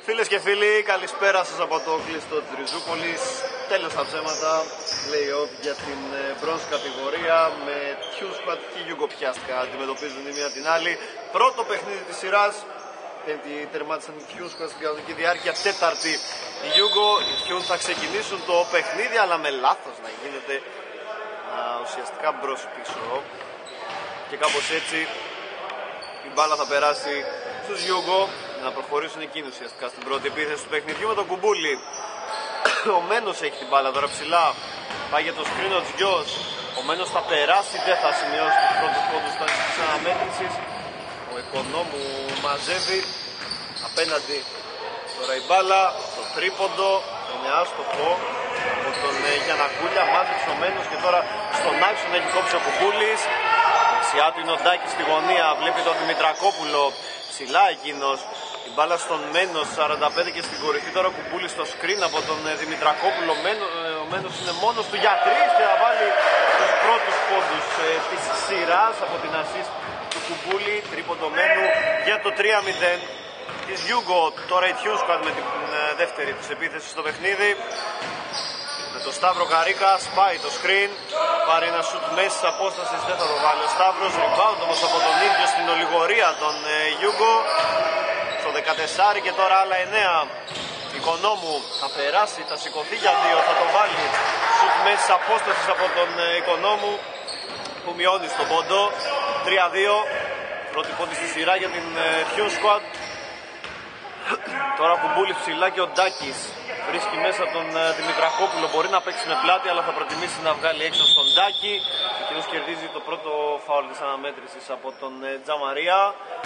Φίλες και φίλοι, καλησπέρα σας από το κλειστό της Ριζούπολης. Τέλος τα ψέματα, play-off για την μπρόνζ κατηγορία με Q-Squad και Yugo Piastka αντιμετωπίζουν η μία την άλλη. Πρώτο παιχνίδι της σειράς, πέμπτη τερμάτισαν οι Q-Squad στην κανονική διάρκεια, τέταρτη η Yugo. Οι Q θα ξεκινήσουν το παιχνίδι, αλλά με λάθος να γίνεται ουσιαστικά μπρος πίσω. Και κάπως έτσι η μπάλα θα περάσει στους Yugo να προχωρήσουν εκείνοι ουσιαστικά στην πρώτη επίθεση του παιχνιδιού με τον Κουμπούλη. Ο Μένος έχει την μπάλα τώρα ψηλά, πάει για το screen ο Τζιός. Ο Μένος θα περάσει, δεν θα σημειώσει τους πρώτους πόντους της αναμέτρησης. Ο Οικονόμου μαζεύει απέναντι τώρα η μπάλα, το τρίποντο είναι άστοχο από τον Γιαννακούλια. Μάζεψε ο Μένος και τώρα στον άξονα έχει κόψει ο Κουμπούλης. Δεξιά του είναι ο Ντάκης στη γωνία, βλέπει τον Δημητρακόπουλο ψηλά εκείνος. Η μπάλα στον Μένος 45 και στην κορυφή τώρα ο Κουμπούλης στο screen από τον Δημητρακόπουλο. Ο Μένος είναι μόνος του για τρεις και θα βάλει τους πρώτους πόντους της σειράς από την assist του Κουμπούλη. Τρίποντο Μένου για το 3-0 της Yugo. Τώρα η Q-Squad με την δεύτερη της επίθεση στο παιχνίδι. Με τον Σταύρο Καρίκα σπάει το screen, πάρει ένα σουτ μέσης απόστασης, δεν θα το βάλει ο Σταύρος. Rebound όμως από τον ίδιο στην ολιγορία των Yugo. Στο 14 και τώρα άλλα 9. Οικονόμου θα περάσει, θα σηκωθεί για 2, θα το βάλει. Σουτ μέσης απόστασης από τον Οικονόμου που μειώνει στον πόντο. 3-2, πρώτη πόντη στη σειρά για την Q-Squad. Τώρα ο Κουμπούλης ψηλά και ο Ντάκης βρίσκει μέσα τον Δημητρακόπουλο. Μπορεί να παίξει με πλάτη, αλλά θα προτιμήσει να βγάλει έξω στον Ντάκη. Εκείνος κερδίζει το πρώτο φάουλ της αναμέτρησης από τον Τζαμαρία.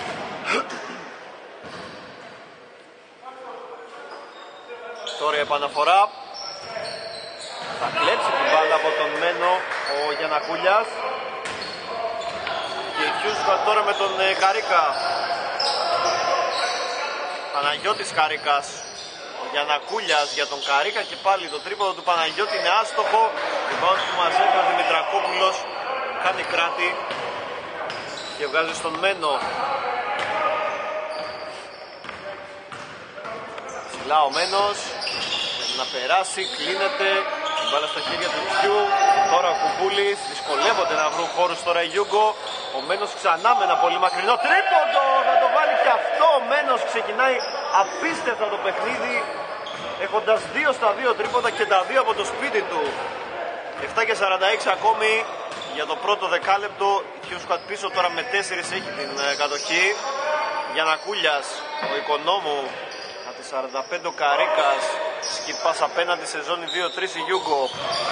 Τώρα η επαναφορά. Θα κλέψει την μπάλα από τον Μένο ο Γιαννακούλιας. Και η Q-Squad τώρα με τον Καρίκα. Παναγιώτης Καρίκας, ο Γιαννακούλιας για τον Καρίκα και πάλι το τρίποδο του Παναγιώτη είναι άστοχο. Rebound που μαζεύει ο Δημητρακόπουλος, κάνει κράτη και βγάζει στον Μένο. Ψηλά ο Μένος, πρέπει να περάσει, κλείνεται, η μπάλα στα χέρια του Κιού. Τώρα ο Κουμπούλης, δυσκολεύονται να βρουν χώρους τώρα η Yugo. Ο Μένος ξανά με ένα πολύ μακρινό τρίποντο, θα το βάλει και αυτό. Ο Μένος ξεκινάει απίστευτα το παιχνίδι, έχοντας 2 στα 2 τρίποντα και τα 2 από το σπίτι του. 7 και 46 ακόμη για το πρώτο δεκάλεπτο. Η Q-Squad πίσω τώρα με 4 έχει την κατοχή. Γιαννακούλιας, ο Οικονόμου, από τη 45 ο Καρίκας. Skip pass απέναντι σε ζώνη 2-3 η Yugo.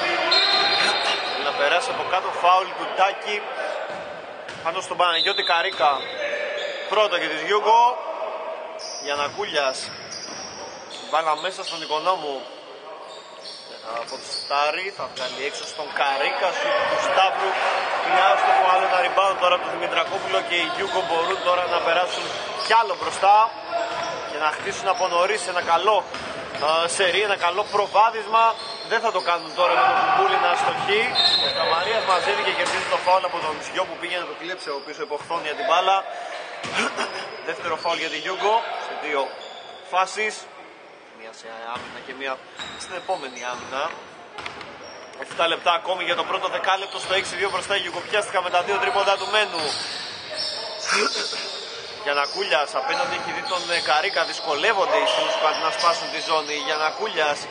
Να περάσει από κάτω, φάουλ του Ντάκη πάνω στον Παναγιώτη Καρίκα. Πρώτο και της Yugo. Γιαννακούλιας, μπάλα μέσα στον Οικονόμου. Από το Στάρι θα βγάλει έξω στον Καρίκα. Σου του Σταύρου είναι άστοχο, άλλο ένα rebound τώρα από τον Δημητρακόπουλο. Και οι Yugo μπορούν τώρα να περάσουν κι άλλο μπροστά και να χτίσουν από νωρίς ένα καλό σερί, ένα καλό προβάδισμα. Δεν θα το κάνουν τώρα με τον Κουμπούλη να αστοχεί. Ο Καμαρίας μαζεύει και κερδίζει το φάουλ από τον Ζιό που πήγε να το κλέψει από πίσω υποχθόνια την μπάλα. Δεύτερο φάουλ για τη Yugo σε 2 φάσεις. Μία σε άμυνα και μία στην επόμενη άμυνα. 7 λεπτά ακόμη για το πρώτο δεκάλεπτο. Στο 6-2 μπροστά η Yugo πιάστηκα με τα 2 τρίποντα του Μένου. Γιαννακούλιας απέναντι έχει δει τον Καρίκα, δυσκολεύονται οι Q-Squad να σπάσουν τη ζώνη. Γιαννακούλιας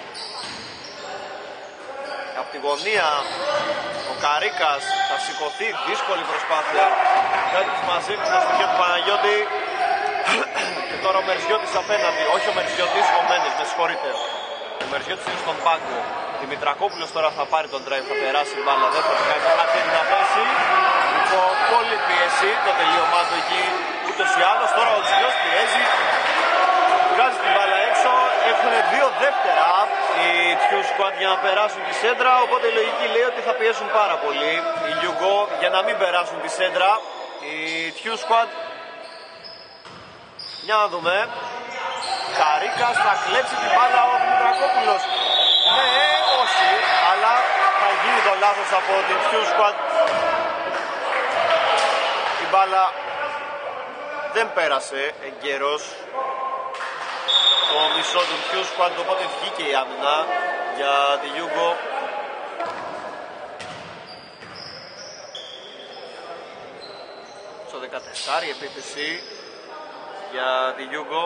από τη γωνία, ο Καρίκας θα σηκωθεί, δύσκολη προσπάθεια. Κάτι μαζεύει στα στοιχεία του Παναγιώτη. Και τώρα ο Μερζιώτης απέναντι, όχι ο Μερζιώτης, ο Μένος, με συγχωρείτε. Ο Μερζιώτης είναι στον πάγκο. Δημητρακόπουλος τώρα θα πάρει τον drive, θα περάσει μπάλα, δεν θα το κάνει, θα θέλει να πέσει. Υπό πολλή πίεση, το τελείωμά του εκεί ούτως ή άλλως. Τώρα ο Τζιός πιέζει, βγάζει την μπάλα έξω. Έχουν 2 δεύτερα οι Q-Squad για να περάσουν τη σέντρα, οπότε η λογική λέει ότι θα πιέσουν πάρα πολύ οι Yugo για να μην περάσουν τη σέντρα. Οι Q-Squad, για να δούμε. Καρίκας θα κλέψει την μπάλα ο Δημητρακόπουλος. Ναι, όχι, αλλά θα γίνει το λάθος από την Q-Squad. Η μπάλα δεν πέρασε εγκαίρος. στο μισό του Q Squad, οπότε βγήκε η άμυνα για τη Yugo. Στο 14 η επίθεση για τη Yugo.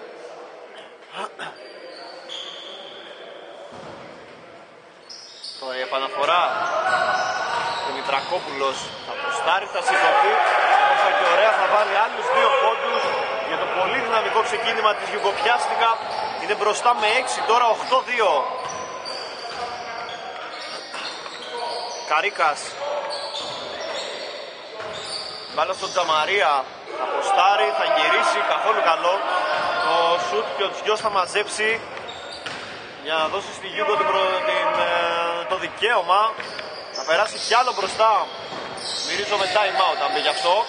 Τώρα η επαναφορά. Ο Μητρακόπουλος θα αποστάρει, θα σηκωθεί. Όσο και ωραία θα βάλει άλλους 2 πόντους για το πολύ δυναμικό ξεκίνημα της Γιουγκοπιάστικα. Είναι μπροστά με 6, τώρα 8-2. Καρίκας. Μπάλα στον Τζαμαρία. Θα αποστάρει, θα γυρίσει, καθόλου καλό. Το σουτ και ο Τζιός θα μαζέψει για να δώσει στη Γιούγκο το δικαίωμα. Θα περάσει κι άλλο μπροστά. Μυρίζω με time out αν μπει γι' αυτό.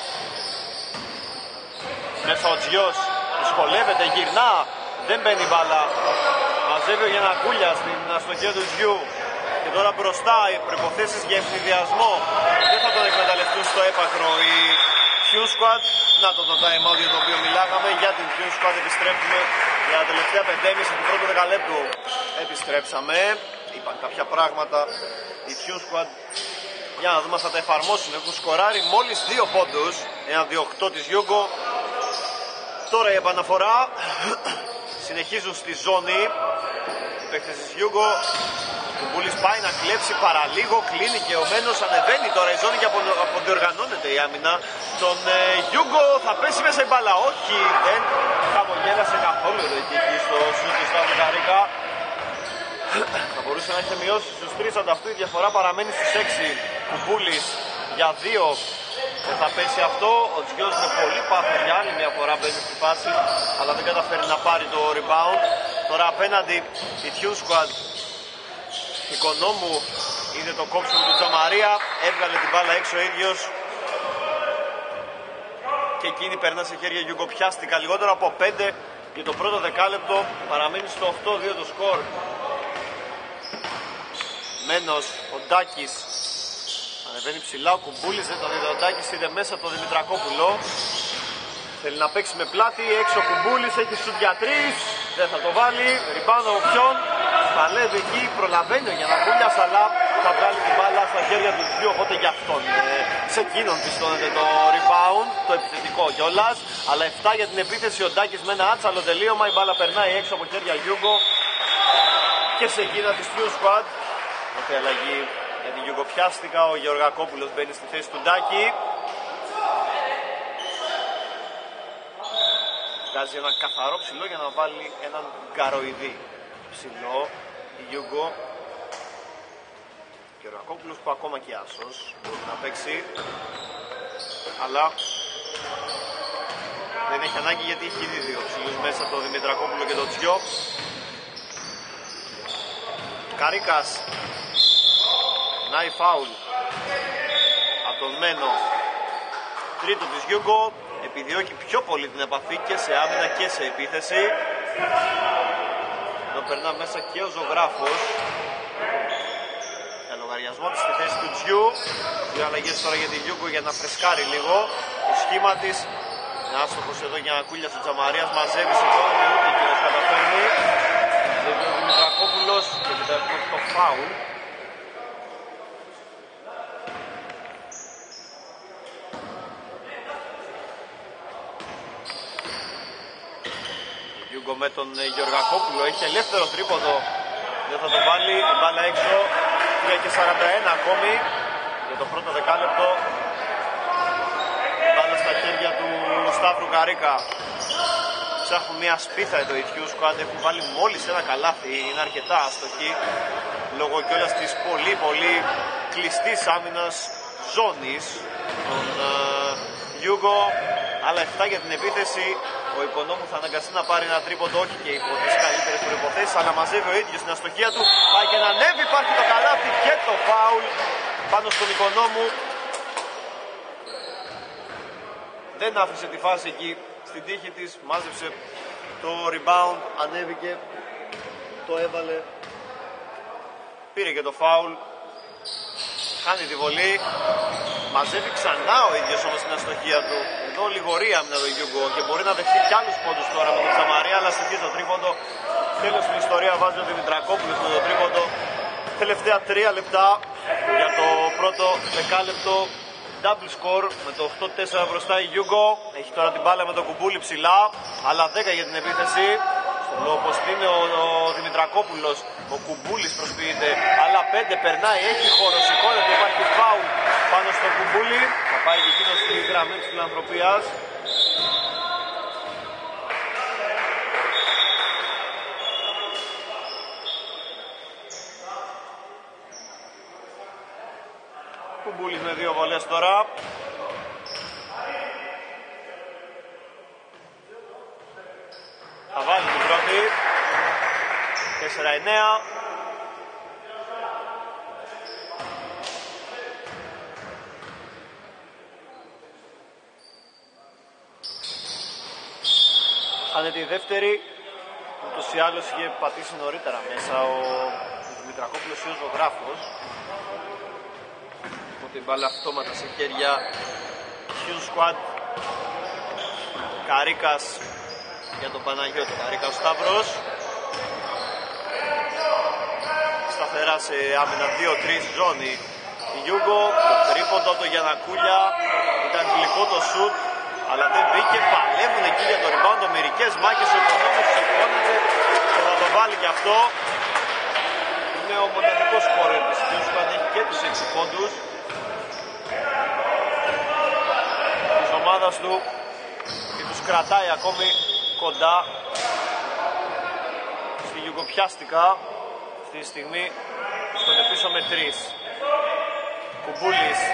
Μέσα ο Τζιός δυσκολεύεται, γυρνά. Δεν μπαίνει μπάλα. Μαζεύει ο Γιαννακούλια στην αστοχία του Τζιού. Και τώρα μπροστά οι προϋποθέσεις για ευνηδιασμό δεν θα τον εκμεταλλευτούν στο έπακρο οι Q Squad. Να το time out για το οποίο μιλάγαμε. Για την Q Squad επιστρέφουμε για τα τελευταία 5,5 του πρώτου δεκαλέπτου. Επιστρέψαμε. Είπαν κάποια πράγματα οι Q Squad. Για να δούμε αν θα τα εφαρμόσουν. Έχουν σκοράρει μόλις 2 πόντους. Ένα 2-8 της Yugo. Τώρα η επαναφορά. Συνεχίζουν στη ζώνη. Οι παίκτες της Yugo. Ο Μπούλης πάει να κλέψει παραλίγο. Κλείνει και ο Μένος ανεβαίνει τώρα η ζώνη και αποδιοργανώνεται η άμυνα. Τον Yugo θα πέσει μέσα η μπάλα. Όχι, δεν χαμογέλασε καθόλου εκεί στο σουτ του Σταύρου Καρίκα. Θα μπορούσε να έχει μειώσει στους 3 ανταυτού, η διαφορά παραμένει στους 6. Κουμπούλης για 2 δεν θα πέσει αυτό. Ο Τζιός με πολύ πάθος για άλλη μια φορά μπαίνει στη φάση, αλλά δεν καταφέρει να πάρει το rebound. Τώρα απέναντι η Q Squad. Οικονόμου είδε το κόψιμο του Τζαμαρία, έβγαλε την μπάλα έξω ο ίδιος και εκείνη περνά σε χέρια Γιουγκοπιάστικα. Λιγότερο από 5 για το πρώτο δεκάλεπτο, παραμένει στο 8-2 το σκορ. Μένος, ο Ντάκης ανεβαίνει ψηλά, ο Κουμπούλης δεν τον είδε, ο Ντάκης είδε μέσα το Δημητρακόπουλο. Θέλει να παίξει με πλάτη, έξω ο Κουμπούλης, έχει σουτ για 3, δεν θα το βάλει. Ριμπάουντ ο Πιόν, παλεύει εκεί, προλαβαίνει ο Γιαννακούλιας, αλλά θα βγάλει την μπάλα στα χέρια του Τζιού, οπότε για αυτόν. Σε εκείνον πιστώνεται το rebound, το επιθετικό κιόλας, αλλά 7 για την επίθεση, ο Ντάκης με ένα άτσαλο τελείωμα, η μπάλα περνάει έξω από χέρια Γιούγκο και σε εκείνα της Q Squad. Οπότε αλλαγή για την Γιουγκοπιάστικα, ο Γεωργακόπουλος μπαίνει στη θέση του Ντάκη. Βγάζει ένα καθαρό ψηλό για να βάλει έναν γκαροειδή ψηλό. Η Γιούγκο. Ο Γεωργακόπουλος που ακόμα και άσος μπορεί να παίξει. Αλλά δεν έχει ανάγκη γιατί έχει ήδη 2 ψηλούς μέσα, το Δημητρακόπουλο και το Τζιό. Καρίκας. Νάι φάουλ από τον Μένο. Τρίτο της Γιούγκο. Επιδιώκει πιο πολύ την επαφή και σε άμυνα και σε επίθεση. Εδώ περνά μέσα και ο Ζωγράφος. Για λογαριασμό της στη θέση του Τζιού. 2 αλλαγές τώρα για τη Γιούγκο για να φρεσκάρει λίγο το σχήμα της. Ένα άστοχος εδώ για να κούλια ο Τζαμαρίας. Μαζεύει σε κόμμα και ούτε εκείνος καταφέρνει. Δεύτερο ο Δημητρακόπουλος και μετά έχουμε το φάουλ. Με τον Γεωργακόπουλο έχει ελεύθερο τρίποδο, δεν θα το βάλει, η μπάλα έξω. 3 και 41 ακόμη για το πρώτο δεκάλεπτο. Μπάλα στα χέρια του Σταύρου Καρίκα. Ψάχνουν μια σπίθα εδώ οι Q Squad, έχουν βάλει μόλις ένα καλάθι, είναι αρκετά αστοχή λόγω κιόλας της πολύ κλειστής άμυνας ζώνης των Γιούγκο. Άλλα 7 για την επίθεση. Ο Οικονόμου θα αναγκαστεί να πάρει ένα τρίποντο, όχι και υπό τις καλύτερες προϋποθέσεις, αλλά μαζεύει ο ίδιος στην αστοχία του. Πάει και να ανέβει, υπάρχει το καλάθι και το φάουλ πάνω στον Οικονόμου. Δεν άφησε τη φάση εκεί στην τύχη της, μάζεψε το rebound, ανέβηκε, το έβαλε, πήρε και το φάουλ, χάνει τη βολή. μαζεύει ξανά ο ίδιος όμως την αστοχία του. Εδώ λιγορία άμυνα το Γιούγκο και μπορεί να δεχτεί κι άλλους πόντους τώρα με τον Ξαμαρία, αλλά συνεχίζει το τρίποντο. Τέλος στην ιστορία βάζει ο Δημητρακόπουλος με το τρίποντο. Τελευταία 3 λεπτά για το πρώτο δεκάλεπτο. Double score με το 8-4 μπροστά η Γιούγκο. Έχει τώρα την μπάλα με τον Κουμπούλη ψηλά, αλλά 10 για την επίθεση. Στον λόγο πως είναι ο Δημητρακόπουλος. Ο Κουμπούλης προσποιείται, αλλά 5 περνάει, έχει χώρο, σηκώνεται, υπάρχει φάουλ πάνω στο Κουμπούλη. Θα πάει και εκείνος στη γραμμή της φιλανθρωπίας. Κουμπούλης με 2 βολές τώρα. Θα βάλει την πρώτη. 4-9. Χάνε τη δεύτερη. Ούτως ή άλλως είχε πατήσει νωρίτερα μέσα ο Δημητρακόπουλος ή ο ζωγράφος. Την μπάλα αυτόματα σε χέρια Hughes Squad. Καρίκας για τον Παναγιώτη. Καρίκας Σταύρος. Σταθερά σε άμυνα 2-3 ζώνη η Γιούγκο. Το τρίποντο από το Γιαννακούλια. Ήταν γλυκό το σουτ, αλλά δεν μπήκε. Παλεύουν εκεί για το rebound. Μερικές μάχες ο Οικονόμος σηκώνεται και θα το βάλει και αυτό. Είναι ο μοναδικός σκόρερ της Hughes Squad. Έχει και τους 6 πόντους της ομάδας του και τους κρατάει ακόμη κοντά στη Γιουγκοπιάστικα. Αυτή τη στιγμή στον πίσω με 3. Κουμπούλης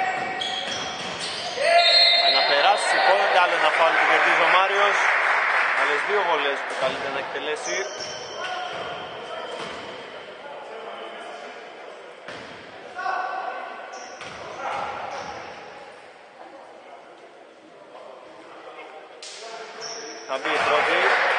να περάσει, σηκώνεται, άλλο ένα φάουλ που κερδίζει ο Μάριος. Άλλες 2 βολές που καλείται να εκτελέσει. Θα μπει η πρώτη.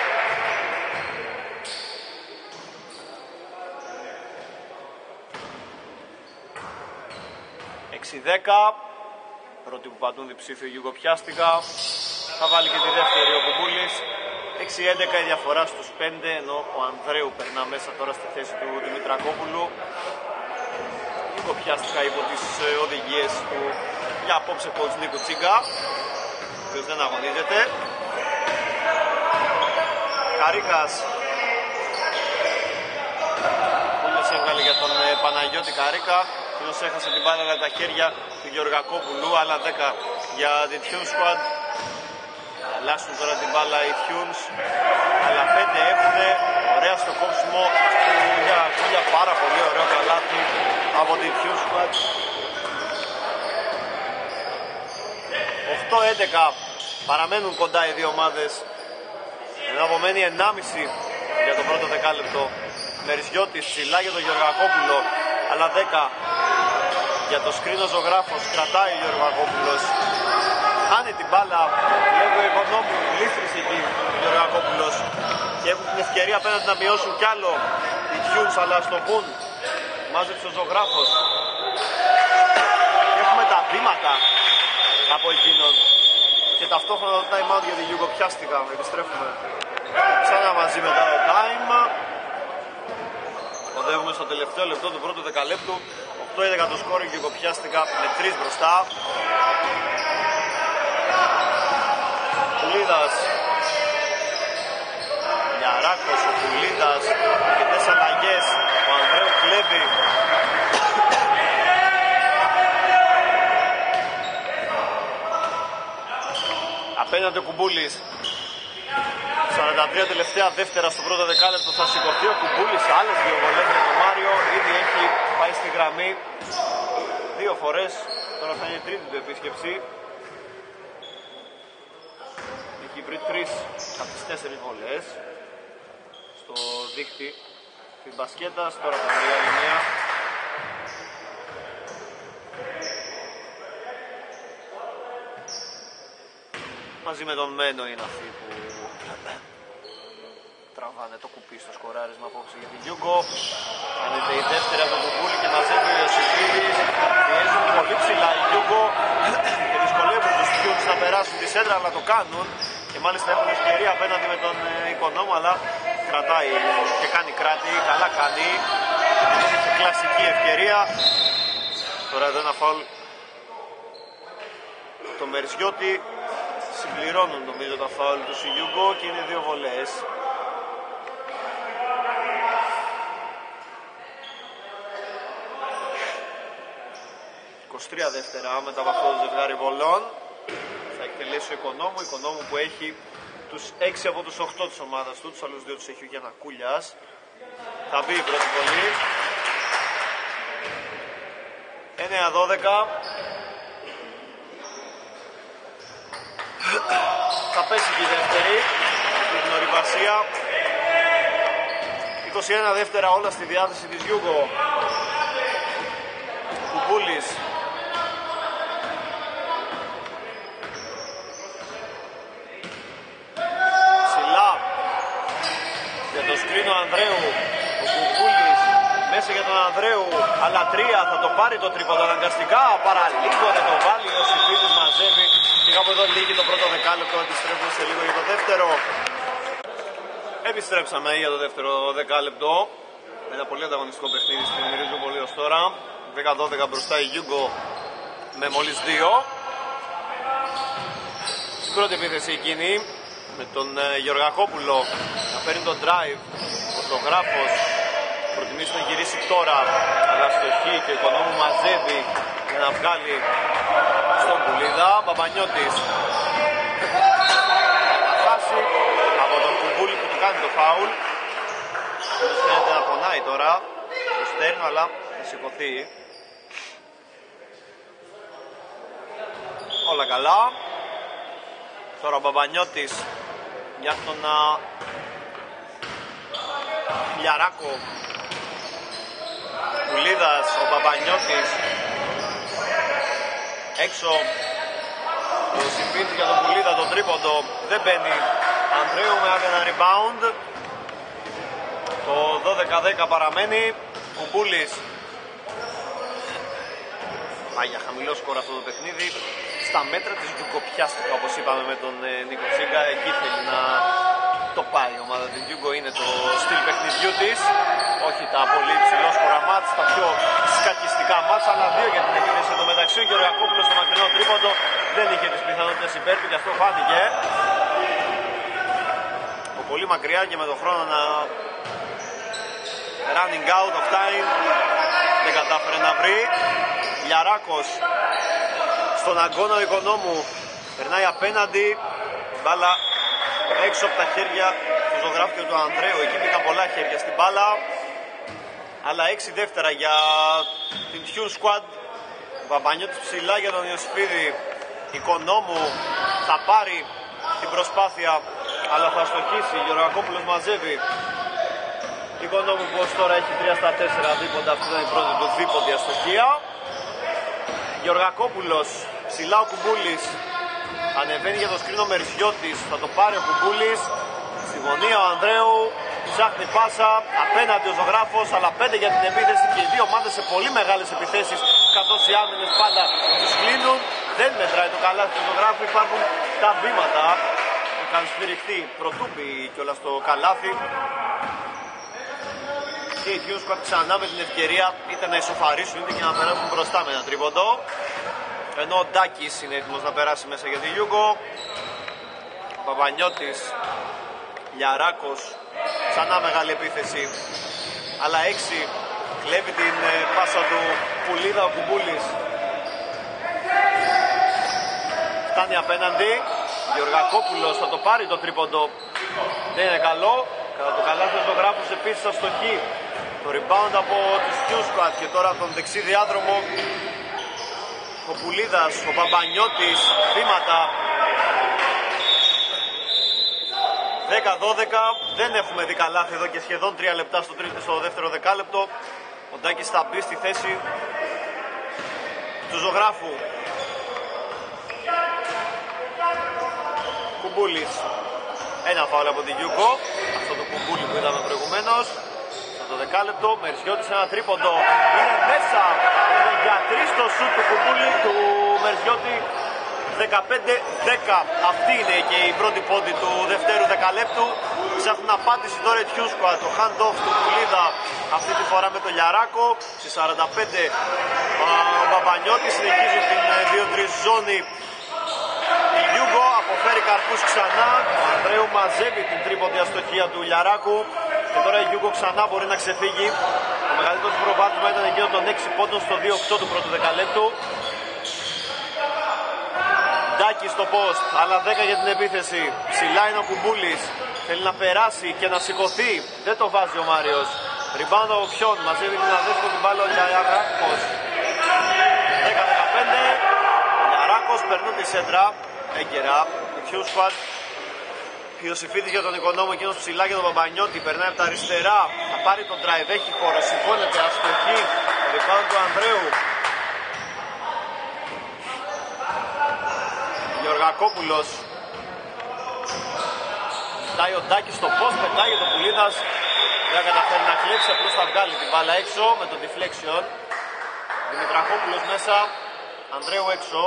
6-10. Πρώτη που πατούν διψήφιο Γιουγκοπιάστικα. Θα βάλει και τη δεύτερη ο Κουμπούλης. 6-11 η διαφορά στους 5, ενώ ο Ανδρέου περνά μέσα τώρα στη θέση του Δημητρακόπουλου. Γιουγκοπιάστικα υπό τις οδηγίες του για απόψε coach Νίκο Τσίγκα, ο οποίος δεν αγωνίζεται. Καρίκας. Πούλιος έβγαλε για τον Παναγιώτη Καρίκα. Ποιος έχασε την μπάλα από τα χέρια του Γεωργακόπουλου. Άλλα 10 για την Hughes Squad. Αλλάσουν τώρα την μπάλα οι Hughes. Αλλά 5 έχουνε. Ωραία στο κόψιμο του Γεωργακούλια. Πάρα πολύ ωραίο καλάθι από την Hughes Squad. 8-11. Παραμένουν κοντά οι δύο ομάδες. Ενώ απομένει 1,5 για το πρώτο δεκάλεπτο. Μερισιώτης ψηλά για τον Γεωργακόπουλο. Αλλά 10 για το σκρίνο ζωγράφος. Κρατάει ο Γεωργακόπουλος. Χάνει την μπάλα. Λέγω Οικονόμου. Λύθρησε εκεί ο Γεωργακόπουλος. Και έχουν την ευκαιρία απέναντι να μειώσουν κι άλλο οι Hughes, αλλά στο πουν. Μάζεψε ο ζωγράφος. Έχουμε τα βήματα από εκείνον. Και ταυτόχρονα το time out για τη Γιουγκοπιάστικα. Επιστρέφουμε ξανά μαζί μετά το time. Οδεύουμε στο τελευταίο λεπτό του πρώτου δεκαλέπτου. 8-11 το σκόρ, Γιουγκοπιάστικα με 3 μπροστά. Πουλίδας, Γιαράκος, ο Πουλίδας, αρκετές αλλαγές. Ο Ανδρέου κλέβει. Απέναντι ο Κουμπούλης. 43 τελευταία δεύτερα στο πρώτο δεκάλεπτο. Θα σηκωθεί ο Κουμπούλης. Άλλες 2 βολές για τον Μάριο. Ήδη έχει πάει στη γραμμή 2 φορές. Τώρα θα είναι η τρίτη του επίσκεψη. Έχει βρει 3 από τις 4 βολές στο δίχτυ της μπασκέτας. Τώρα θα βρει άλλη μία. Μαζί με τον Μένο είναι αυτοί που τραβάνε το κουπί στο σκοράρισμα απόψε για την Γιούγκο. Κάνετε η δεύτερη από το κουμπούλι και μαζεύει ο Ιωσιφίδης. Πιέζουν πολύ ψηλά η Γιούγκο και δυσκολεύουν τους Πιούντς να περάσουν τη σέντρα, αλλά το κάνουν. Και μάλιστα έχουν ευκαιρία απέναντι με τον Οικονόμο, αλλά κρατάει και κάνει κράτη. Καλά κάνει. Είναι κλασική ευκαιρία. Τώρα εδώ ένα φάουλ το Μεριζιώτη. Συμπληρώνουν νομίζω τα φάουλ του Σιγιούγκο και είναι 2 βολές. ...23 δεύτερα μετά από αυτό το ζευγάρι βολών. Θα εκτελέσει ο Οικονόμου που έχει τους 6 από τους 8 της ομάδας του. Τους άλλους 2 τους έχει ο Γιαννακούλιας. Θα μπει η πρώτη βολή. 9-12. Θα πέσει και η δεύτερη στην ορειβασία. 21 δεύτερα όλα στη διάθεση της Γιούγκο. Κουμπούλης. Ψηλά για το σκρίνο Ανδρέου. Ο Κουμπούλης μέσα για τον Ανδρέου. Αλλά 3 θα το πάρει το τρίποντο αναγκαστικά. Παραλίγο δεν το βάλει. Ο Σιφίδης μαζεύει. Και κάπου εδώ λύγει το πρώτο δεκάλεπτο. Επιστρέφουμε σε λίγο για το δεύτερο. Επιστρέψαμε για το δεύτερο δεκάλεπτο. Ένα πολύ ανταγωνιστικό παιχνίδι στην Ριζούπολη ως τώρα. 10-12 μπροστά η Γιούγκο με μόλις 2. Στην πρώτη επίθεση εκείνη με τον Γεωργακόπουλο να παίρνει τον drive. Ο Ζωγράφος προτιμήσει να γυρίσει τώρα, αλλά στοχή και ο Οικονόμου μαζεύει για να βγάλει στον Πουλίδα. Μπαμπανιώτης θα χάσει από τον Κουμπούλη που του κάνει το φάουλ. Φαίνεται να πονάει τώρα το στέρνο, αλλά θα σηκωθεί. Όλα καλά. Τώρα ο Μπαμπανιώτης για τον Λιαράκο. Πουλίδας, ο Μπαμπανιώτης έξω. Το Σιφίδη για τον Πουλίδα, το τρίποντο δεν μπαίνει. Ανδρέου με άλλο ένα rebound. Το 12-10 παραμένει. Κουμπούλης. Πάει για χαμηλό σκορ αυτό το παιχνίδι. Στα μέτρα της Γιουγκοπιάστηκα, όπως είπαμε με τον Νίκο Τσίγκα. Εκεί θέλει να το πάει η ομάδα της Γιούγκο. Είναι το στυλ παιχνιδιού της. Όχι τα πολύ υψηλό σκορά μάτς, τα πιο σκακιστικά μάτς, αλλά 2 για την επίθεση. Εδώ μεταξύ ο Γεωργακόπουλος στο μακρινό τρίποντο δεν είχε τις πιθανότητες υπέρ του και αυτό φάνηκε. Από πολύ μακριά και με τον χρόνο να running out of time δεν κατάφερε να βρει. Λιαράκος στον αγώνα Οικονόμου περνάει απέναντι, μπάλα έξω από τα χέρια του Ζωγράφου και του Ανδρέου. Εκεί μπήκαν πολλά χέρια στην μπάλα, αλλά 6 δεύτερα για την Tune Squad. Βαμπανιώτης ψηλά για τον Ιωσιφίδη. Οικονόμου θα πάρει την προσπάθεια, αλλά θα στοχίσει. Γεωργακόπουλος μαζεύει. Οικονόμου που ως τώρα έχει 3 στα 4 δίποντα. Αυτή ήταν η πρώτη του δίποντη αστοχία. Γεωργακόπουλος, ψηλά ο Κουμπούλης. Ανεβαίνει για το σκρίνο Μεριζιώτης. Θα το πάρει ο Κουμπούλης. Στη γωνία ο Ανδρέου. Ψάχνει πάσα. Απέναντι ο Ζωγράφος. Αλλά 5 για την επίθεση. Και οι δύο ομάδες σε πολύ μεγάλες επιθέσεις. Καθώς οι άμυνες πάντα τους κλείνουν. Δεν μετράει το καλάθι του Ζωγράφου. Υπάρχουν τα βήματα. Είχαν σφυριχθεί. Πρωτού μπει κιόλας το καλάθι. Και οι Tune Squad ξανά με την ευκαιρία είτε να ισοφαρίσουν είτε και να περάσουν μπροστά με ένα τρίποντο. Ενώ ο Ντάκης είναι έτοιμος να περάσει μέσα για τη Γιούγκο. Παπανιώτης, Λιαράκος, ξανά μεγάλη επίθεση. Αλλά 6 κλέβει την πάσα του Πουλίδα ο Κουμπούλης. Φτάνει απέναντι. Γεωργακόπουλος θα το πάρει το τρίποντο. Δεν είναι καλό. Κατά το καλάθι ο Ζωγράφος επίσης αστοχή. Το rebound από τους Tune Squad και τώρα τον δεξί διάδρομο. Ο Πουλίδας, ο Μπαμπανιώτης, βήματα. 10-12, δεν έχουμε δει καλάθι εδώ και σχεδόν 3 λεπτά στο δεύτερο δεκάλεπτο. Ο Ντάκης θα μπει στη θέση του Ζωγράφου. Κουμπούλης. Ένα φάουλ από την Γιούγκο. αυτό το κουμπούλι που είδαμε προηγουμένως. Στο δεκάλεπτο, Μερζιώτης ένα τρίποντο, είναι μέσα για 3 το σουτ του κουμπούλι του Μερζιώτη. 15-10, αυτή είναι και η πρώτη πόντη του δευτέρου δεκαλέπτου. Ψάχνουν απάντηση τώρα η Τιούσκουα, το hand-off του Πουλίδα, αυτή τη φορά με τον Λιαράκο. Στις 45 ο Μπαμπανιώτης, συνεχίζουν την 2-3 ζώνη. Η Γιούγκο αποφέρει καρπούς ξανά, ο Ανδρέου μαζεύει την τρίποντη αστοχία του Λιαράκου και τώρα η Γιούγκο ξανά μπορεί να ξεφύγει. Το μεγαλύτερο του προβάδισμα ήταν εκείνο των 6 πόντων στο 2-8 του πρώτου δεκαλέπτου. Ντάκη στο post, άλλα 10 για την επίθεση. Ψηλά είναι ο Κουμπούλης, θέλει να περάσει και να σηκωθεί. Δεν το βάζει ο Μάριος. Ριμπάουντ ο Οχιόν, μαζεύει την αδέσκο την μπάλα ο Λιαράκος. 10-15. Ο Λιαράκος περνούν τη σέντρα. Έγκαιρα. Η Q-Squad. Ιωσήφιδης για τον Οικονόμο, εκείνος ψηλά για τον Παπανιώτη. Περνάει από τα αριστερά. Θα πάρει τον drive, έχει χώρο. Σηκώνεται αστοχή. Ριμπάουντ του Ανδρέου. Γεωργακόπουλος. Φτάει ο Ντάκης στο post, πετάει το Πουλίδας. Δεν καταφέρει να κλέψει, απλώς θα βγάλει την μπάλα έξω με το deflection. Δημητρακόπουλος μέσα, Ανδρέου έξω.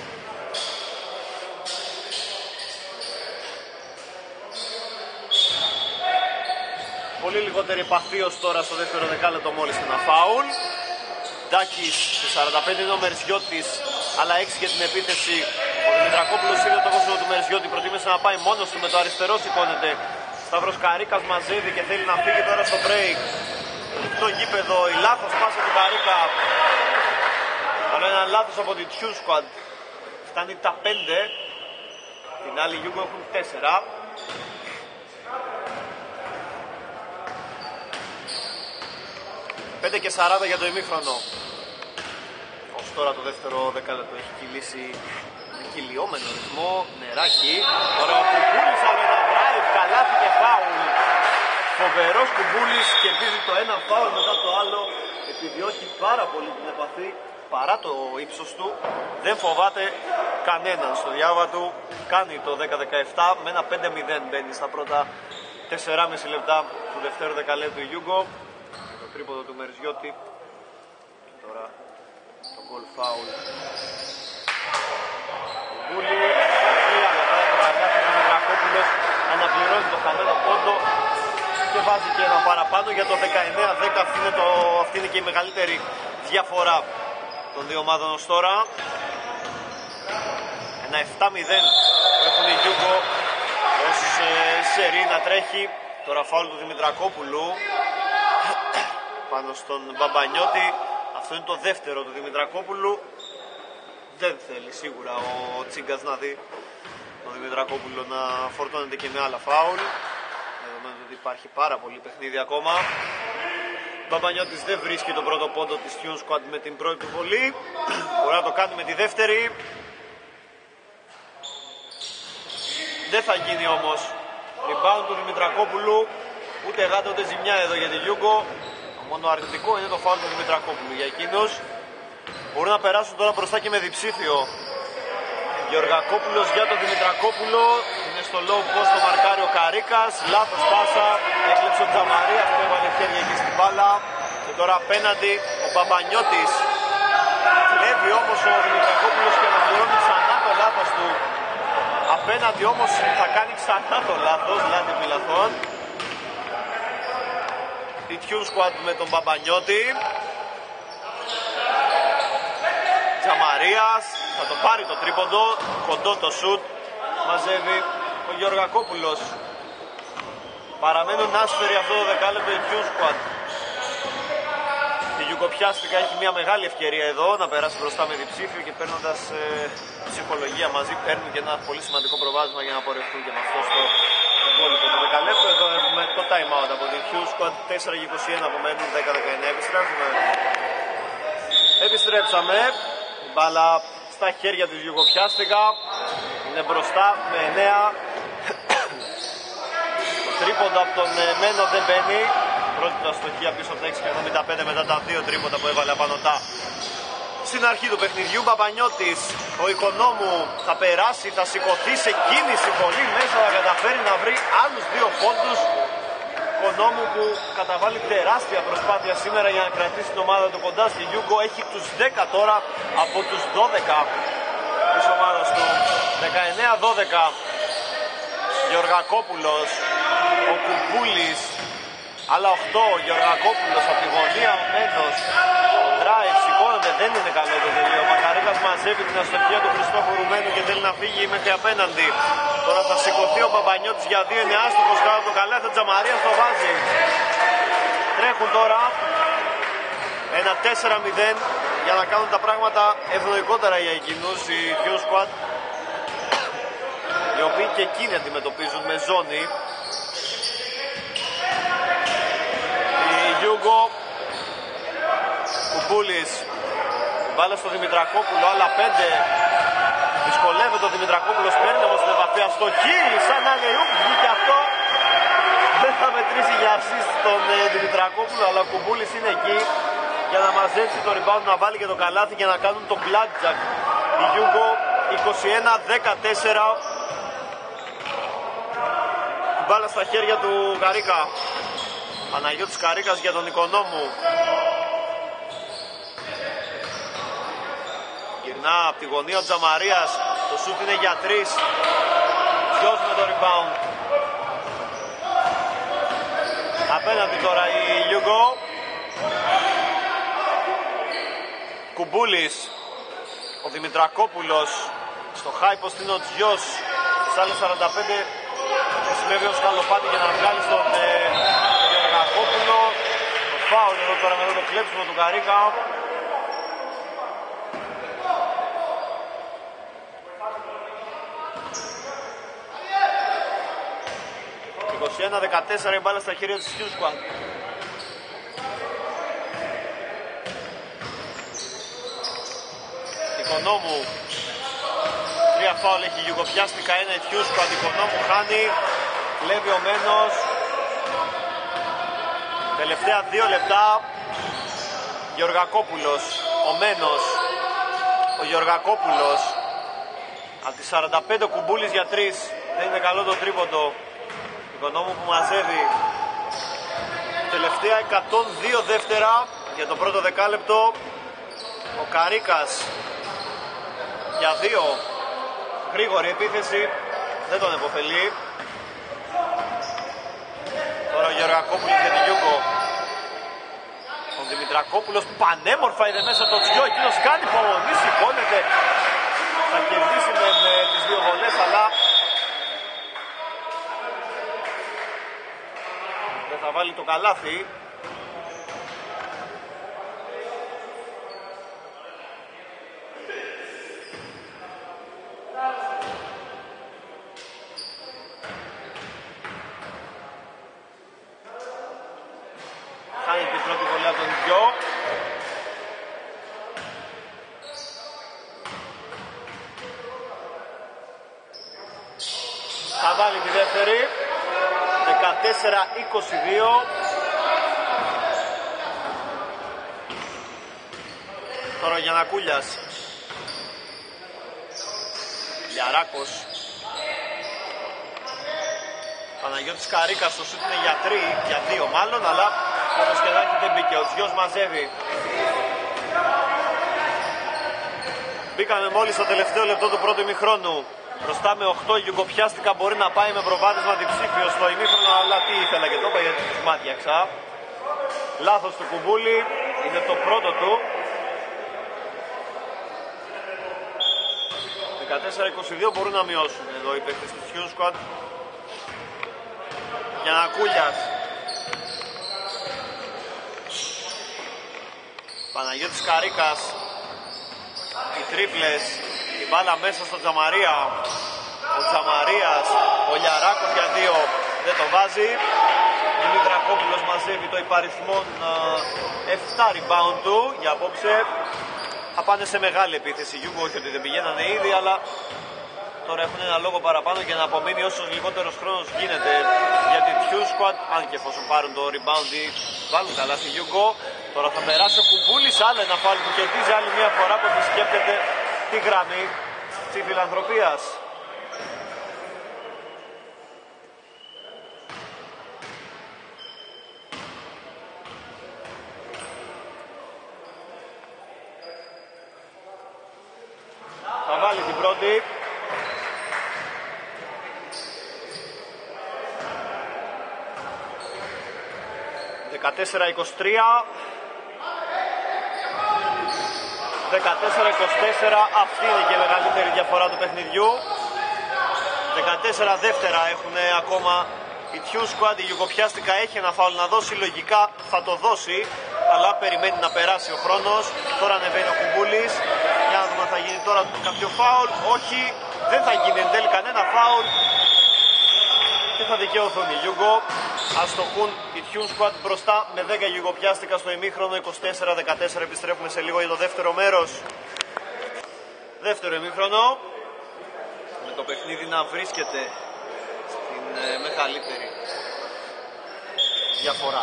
Πολύ λιγότερη επαφίωση τώρα στο δεύτερο δεκάλεπτο, μόλις ένα φάουλ. Ντάκης σε 45 είναι ο Μερζιώτης, άλλα 6 για την επίθεση. Ο Δημητρακόπουλος είναι το κόσμο του Μερζιώτη, προτίμησε να πάει μόνος του, με το αριστερό σηκώνεται. Σταύρος Καρίκας μαζεύει και θέλει να φύγει τώρα στο break. Το γήπεδο, η λάθος πάσα του Καρίκα. Αλλά ένα λάθος από την Q-Squad. Φτάνει τα 5. Την άλλη Γιούγκο έχουν 4. Πέντε και 40 για το ημίχρονο. Ως τώρα το δεύτερο δεκάλεπτο έχει κυλήσει με κυλιόμενο ρυθμό. Νεράκι. Τώρα ο Κουμπούλης, άλλο ένα drive, καλάθι και φάουλ. Φοβερός Κουμπούλης, κερδίζει το ένα φάουλ μετά το άλλο. Επιδιώκει πάρα πολύ την επαφή, παρά το ύψος του. Δεν φοβάται κανέναν στο διάβα του. Κάνει το 10-17 με ένα 5-0, μπαίνει στα πρώτα 4,5 λεπτά του δευτέρου δεκαλέπτου η Γιούγκο. Το τρίποδο του Μερζιώτη. Και τώρα το goal foul. Κουμπούλη, αλλά τώρα το καλάθι του Δημητρακόπουλος αναπληρώνει το χαμένο πόντο και βάζει και ένα παραπάνω για το 19-10. Αυτή είναι και η μεγαλύτερη διαφορά των δύο ομάδων ως τώρα. Ένα 7-0 που έχουν οι Γιούγκο ως σερί να τρέχει. Τώρα φάουλ του Δημητρακόπουλου πάνω στον Μπαμπανιώτη. Αυτό είναι το δεύτερο του Δημητρακόπουλου. Δεν θέλει σίγουρα ο Τσίγκας να δει τον Δημητρακόπουλο να φορτώνεται και με άλλα φάουλ, δεδομένου ότι υπάρχει πάρα πολύ παιχνίδι ακόμα. Ο Μπαμπανιώτης δεν βρίσκει τον πρώτο πόντο της Q-Squad με την πρώτη του βολή. Μπορεί να το κάνει με τη δεύτερη. Δεν θα γίνει όμως. Rebound του Δημητρακόπουλου. Ούτε γάτα ούτε ζημιά εδώ για τη Γιούγκο. Το μόνο αρνητικό είναι το φάουλ του Δημητρακόπουλου για εκείνους. Μπορούν να περάσουν τώρα μπροστά και με διψήφιο. Γεωργακόπουλος για τον Δημητρακόπουλο. Είναι στο low post, το μαρκάρει ο Καρίκας. Λάθος πάσα. Έκλεψε ο Τζαμαρίας που έβαλε χέρια εκεί στην μπάλα. Και τώρα απέναντι ο Μπαμπανιώτης. Κλέβει όμως ο Δημητρακόπουλος και αναπληρώνει ξανά το λάθος του. Απέναντι όμως θα κάνει ξανά το λάθος, δηλαδή επιλαθών. Η Q-Squad με τον Μπαμπανιώτη. Τζαμαρίας θα το πάρει το τρίποντο, κοντό το σουτ, μαζεύει ο Γεωργακόπουλος. Παραμένουν άσφαιροι αυτό το δεκάλεπτο η Q-Squad. Η Γιουγκοπιάστικα έχει μια μεγάλη ευκαιρία εδώ να περάσει μπροστά με διψήφιο και παίρνοντας ψυχολογία μαζί παίρνουν και ένα πολύ σημαντικό προβάδισμα για να πορευτούν και με αυτό στο υπόλοιπο του δεκαλέπτου. Εδώ έχουμε το time out από την Q-Squad, 4-21 απομένουν, 10-19. Επιστρέψαμε. Μπάλα στα χέρια της Γιουγκοπιάστικα. Είναι μπροστά με 9. Το τρίποντα από τον Μένο δεν μπαίνει. Πρώτη του αστοχία πίσω από τα 6,75 μετά τα 2 τρίποντα που έβαλε απανωτά στην αρχή του παιχνιδιού. Μπαμπανιώτης, ο Οικονόμου θα περάσει, θα σηκωθεί σε κίνηση πολύ μέσα, θα καταφέρει να βρει άλλους 2 πόντους Οικονόμου που καταβάλει τεράστια προσπάθεια σήμερα για να κρατήσει την ομάδα του κοντά στη Γιούγκο. Έχει τους 10 τώρα από τους 12 της ομάδας του. 19-12. Γεωργακόπουλος, ο Κουμπούλης, άλλα 8, ο Γεωργακόπουλος από τη γωνία, ο Μένος, ο Ντράιβ σηκώνεται, δεν είναι καλό το τελείο. Ο Μακαρίκας μαζεύει την αστοχία του Χριστόφορου Μένου και θέλει να φύγει μέχρι απέναντι. Τώρα θα σηκωθεί ο Παπανιώτης για 2, είναι άστοχος κάτω από το καλάθι, ο Τζαμαρίας το βάζει. Τρέχουν τώρα ένα 4-0 για να κάνουν τα πράγματα ευνοϊκότερα για εκείνους, οι Hughes Squad, οι οποίοι και εκείνοι αντιμετωπίζουν με ζώνη. Η Γιούγκο, Κουμπούλης, μπάλα στο Δημητρακόπουλο, άλλα 5. Δυσκολεύεται ο Δημητρακόπουλος, παίρνει όμως την επαφή αστοχή, σαν να λέει βγήκε αυτό. Δεν θα μετρήσει για assist τον Δημητρακόπουλο, αλλά ο Κουμπούλης είναι εκεί για να μαζέψει το rebound, να βάλει και το καλάθι και να κάνουν το blackjack. Η Γιούγκο 21-14. Μπάλα στα χέρια του Καρίκα. Παναγιώτης Καρίκας για τον Οικονόμου. Γυρνά από τη γωνία ο Τζαμαρίας. Το σούτ είναι για 3. Ποιος με το rebound. Απέναντι τώρα η Γιούγκο. Κουμπούλης. Ο Δημητρακόπουλος. Στο high post είναι ο Τζιός. Στις άλλες 45 χρησιμεύει ο σκαλοπάτι για να βγάλει στον Γεωργακόπουλο. Το φάουλ εδώ τώρα με το κλέψιμο του Καρίκα. ...21-14 η μπάλα στα χέρια της Hughes Squad. Οικονόμου. 3 φάουλ έχει γιουγκοπιάστηκα, ένα η Hughes Squad. Οικονόμου χάνει. Κλέβει ο Μένος. Τελευταία 2 λεπτά. Γεωργακόπουλος. Ο Μένος. Ο Γεωργακόπουλος. Από τις 45 ο Κουμπούλης για 3. Δεν είναι καλό το τρίποντο. Οικονόμου που μαζεύει. Τελευταία 102 δεύτερα για το πρώτο δεκάλεπτο. Ο Καρίκας για 2. Γρήγορη επίθεση. Δεν τον επωφελεί. Τώρα ο Γεωργακόπουλος για την Γιούγκο. Ο Δημητρακόπουλος πανέμορφα είδε μέσα το τσιό. Εκείνος κάνει υπομονή, σηκώνεται. Θα κερδίσει με τις 2 βολές, αλλά δεν θα βάλει το καλάθι. Χάνει την πρώτη βολή από τον Γιώ. Θα βάλει τη δεύτερη. 14-22. Τώρα ο Γιαννακούλιας. Λιαράκος. Παναγιώτης Καρίκας, το σούτ είναι για 3, για 2 μάλλον, αλλά όπως και να έχει δεν μπήκε. Ο Τζιός μαζεύει. Μπήκαμε μόλις στο τελευταίο λεπτό του πρώτου ημιχρόνου. Μπροστά με 8 γιουγκοπιάστηκα, μπορεί να πάει με προβάδισμα διψήφιο στο ημίχρονο, αλλά τι ήθελα και το είπα γιατί τους μάτιαξα. Λάθος του Κουμπούλη, είναι το πρώτο του. 14-22 μπορούν να μειώσουν εδώ οι παίκτες της Hughes Squad. Γιαννακούλιας. Παναγιώτης Καρίκας. Οι τρίπλες. Η μπάλα μέσα στο Τζαμαρία. Ο Τζαμαρίας. Ο Λιαράκος για 2. Δεν το βάζει. Δημητρακόπουλος μαζεύει το υπαριθμόν 7 rebound του για απόψε. Θα πάνε σε μεγάλη επίθεση. Γιούγκο, όχι ότι δεν πηγαίνανε ήδη, αλλά τώρα έχουν ένα λόγο παραπάνω για να απομείνει όσο λιγότερος χρόνος γίνεται για την Hughes Squad. Αν και εφόσον πάρουν το rebound ή βάλουν καλά στη Γιούγκο. Τώρα θα περάσει ο Κουμπούλης, άλλο ένα φάουλ που κερδίζει άλλη μια φορά που επισκέπτεται τη γραμμή της φιλανθρωπίας. θα βάλει την πρώτη. Δεκατέσσερα 23. 14-24, αυτή είναι και η μεγαλύτερη διαφορά του παιχνιδιού. 14 δεύτερα έχουν ακόμα η Tune Squad. Η Γιουγκοπιάστικα έχει ένα φάουλ να δώσει, λογικά θα το δώσει, αλλά περιμένει να περάσει ο χρόνος. Τώρα ανεβαίνει ο Κουμπούλης, για να δούμε αν θα γίνει τώρα κάποιο φάουλ. Όχι, δεν θα γίνει εν τέλει κανένα φάουλ και θα δικαιωθούν οι Γιούγκο. Αστοχούν οι Tune Squad μπροστά με 10 Γιουγκοπιάστικα στο ημίχρονο. 24-14, επιστρέφουμε σε λίγο για το δεύτερο μέρος. Δεύτερο ημίχρονο, με το παιχνίδι να βρίσκεται στην μεγαλύτερη διαφορά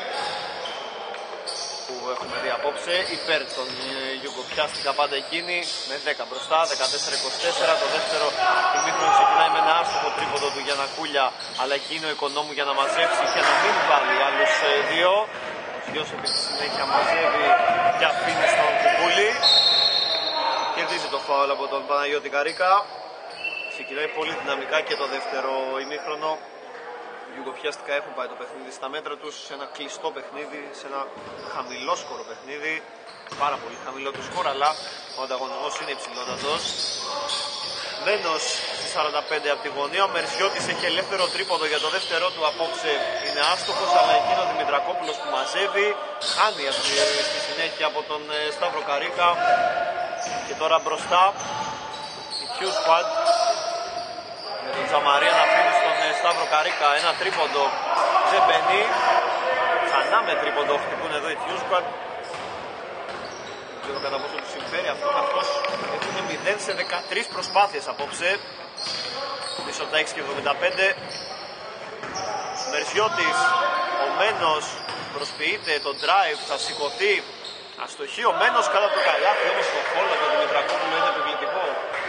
που έχουμε δει απόψε, υπέρ των Γιουγκοπιάστικα πάντα εκείνη, με 10 μπροστά, 14-24. Το δεύτερο ημίχρονο ξεκινάει με ένα άστοχο τρίποντο του Γιαννακούλια, αλλά εκεί είναι ο Οικονόμου για να μαζέψει και να μην βάλει άλλους δύο. Ο Γιος επί τη συνέχεια μαζεύει και αφήνει στον Κουμπούλη. Κερδίζει το φάουλ από τον Παναγιώτη Καρίκα. Ξεκινάει πολύ δυναμικά και το δεύτερο ημίχρονο. Οι Γιουγκοπιάστικα έχουν πάει το παιχνίδι στα μέτρα τους, σε ένα κλειστό παιχνίδι, σε ένα χαμηλόσκορο παιχνίδι. Πάρα πολύ χαμηλό το σκορ, αλλά ο ανταγωνισμός είναι υψηλότατος. Μένος στη 45 από τη γωνία. Ο Μερσιώτης έχει ελεύθερο τρίποντο για το δεύτερό του απόψε. Είναι άστοχος, αλλά εκείνο ο Δημητρακόπουλος που μαζεύει χάνει στη συνέχεια από τον Σταύρο Καρίκα. Και τώρα μπροστά η Tune Squad με τον Τζαμαρία να αφήνει στον Σταύρο Καρίκα. Ένα τρίποντο δεν μπαίνει. Ξανά με τρίποντο χτυπούν εδώ οι Tune Squad. Δεν ξέρω κατά πόσο τους συμφέρει αυτό, καθώς έχουν 0 σε 13 προσπάθειες απόψε. Πίσω από τα 6 και 75. Μερσιώτης, ο Μένος προσποιείται το drive, θα σηκωθεί. Αστοχεί ο Μένος κάτω από το καλάθι, όμως το φόλο του Δημητρακόπουλου είναι επιβλητικό.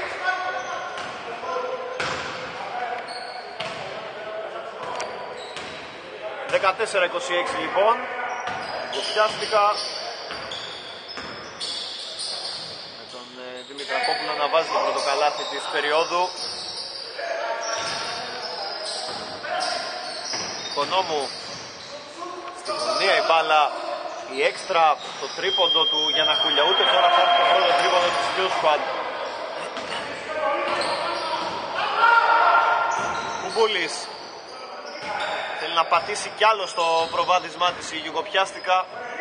«14-26 λοιπόν, Γιουγκοπιάστικα με τον Δημητρακόπουλο να βάζει το πρώτο καλάθι της περίοδου. Οικονόμου στη γωνία η μπάλα, η έξτρα, το τρίποντο του Γιαννακούλια. Ούτε τώρα θα έρθει το πρώτο τρίποντο της Tune Squad. Κουμπούλης θέλει να πατήσει κι άλλο στο προβάδισμά της η Γιουγκοπιάστικα,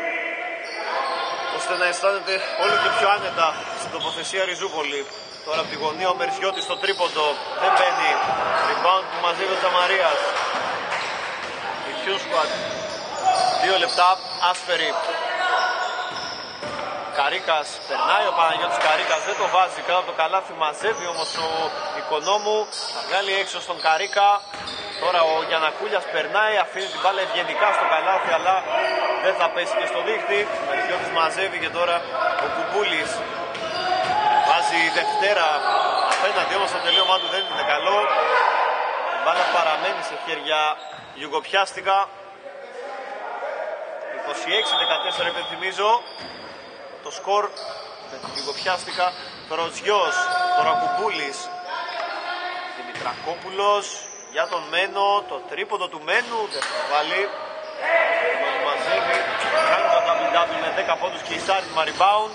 ώστε να αισθάνεται όλο και πιο άνετα στην τοποθεσία Ριζούπολη. Τώρα από τη γωνία ο Μερσιώτης στο τρίποντο, δεν μπαίνει. Rebound που μαζεύει ο Τζαμαρίας. Η Tune Squad 2 λεπτά, άσφαιρη. Καρίκας περνάει, ο Παναγιώτης Καρίκας δεν το βάζει κάτω από το καλάθι, μαζεύει όμως ο Οικονόμου, θα βγάλει έξω στον Καρίκα. Τώρα ο Γιαννακούλιας περνάει, αφήνει την μπάλα ευγενικά στο καλάθι, αλλά δεν θα πέσει και στο δίχτυ. Ο Μερσιώτης μαζεύει και τώρα ο Κουμπούλης βάζει Δευτέρα απέναντι, όμως το τελείωμά του δεν είναι καλό. Η μπάλα παραμένει σε χέρια Γιουγκοπιάστικα. 26-14 υπενθυμίζω το σκορ με την Γιουγκοπιάστικα. Τροζιός, τώρα Κουμπούλης, Δημητρακόπουλος για τον Μένο, το τρίποντο του Μένου δεν θα βάλει. Τον μαζεύει, κάνει το double-double με 10 πόντους και εισάρισμα rebound.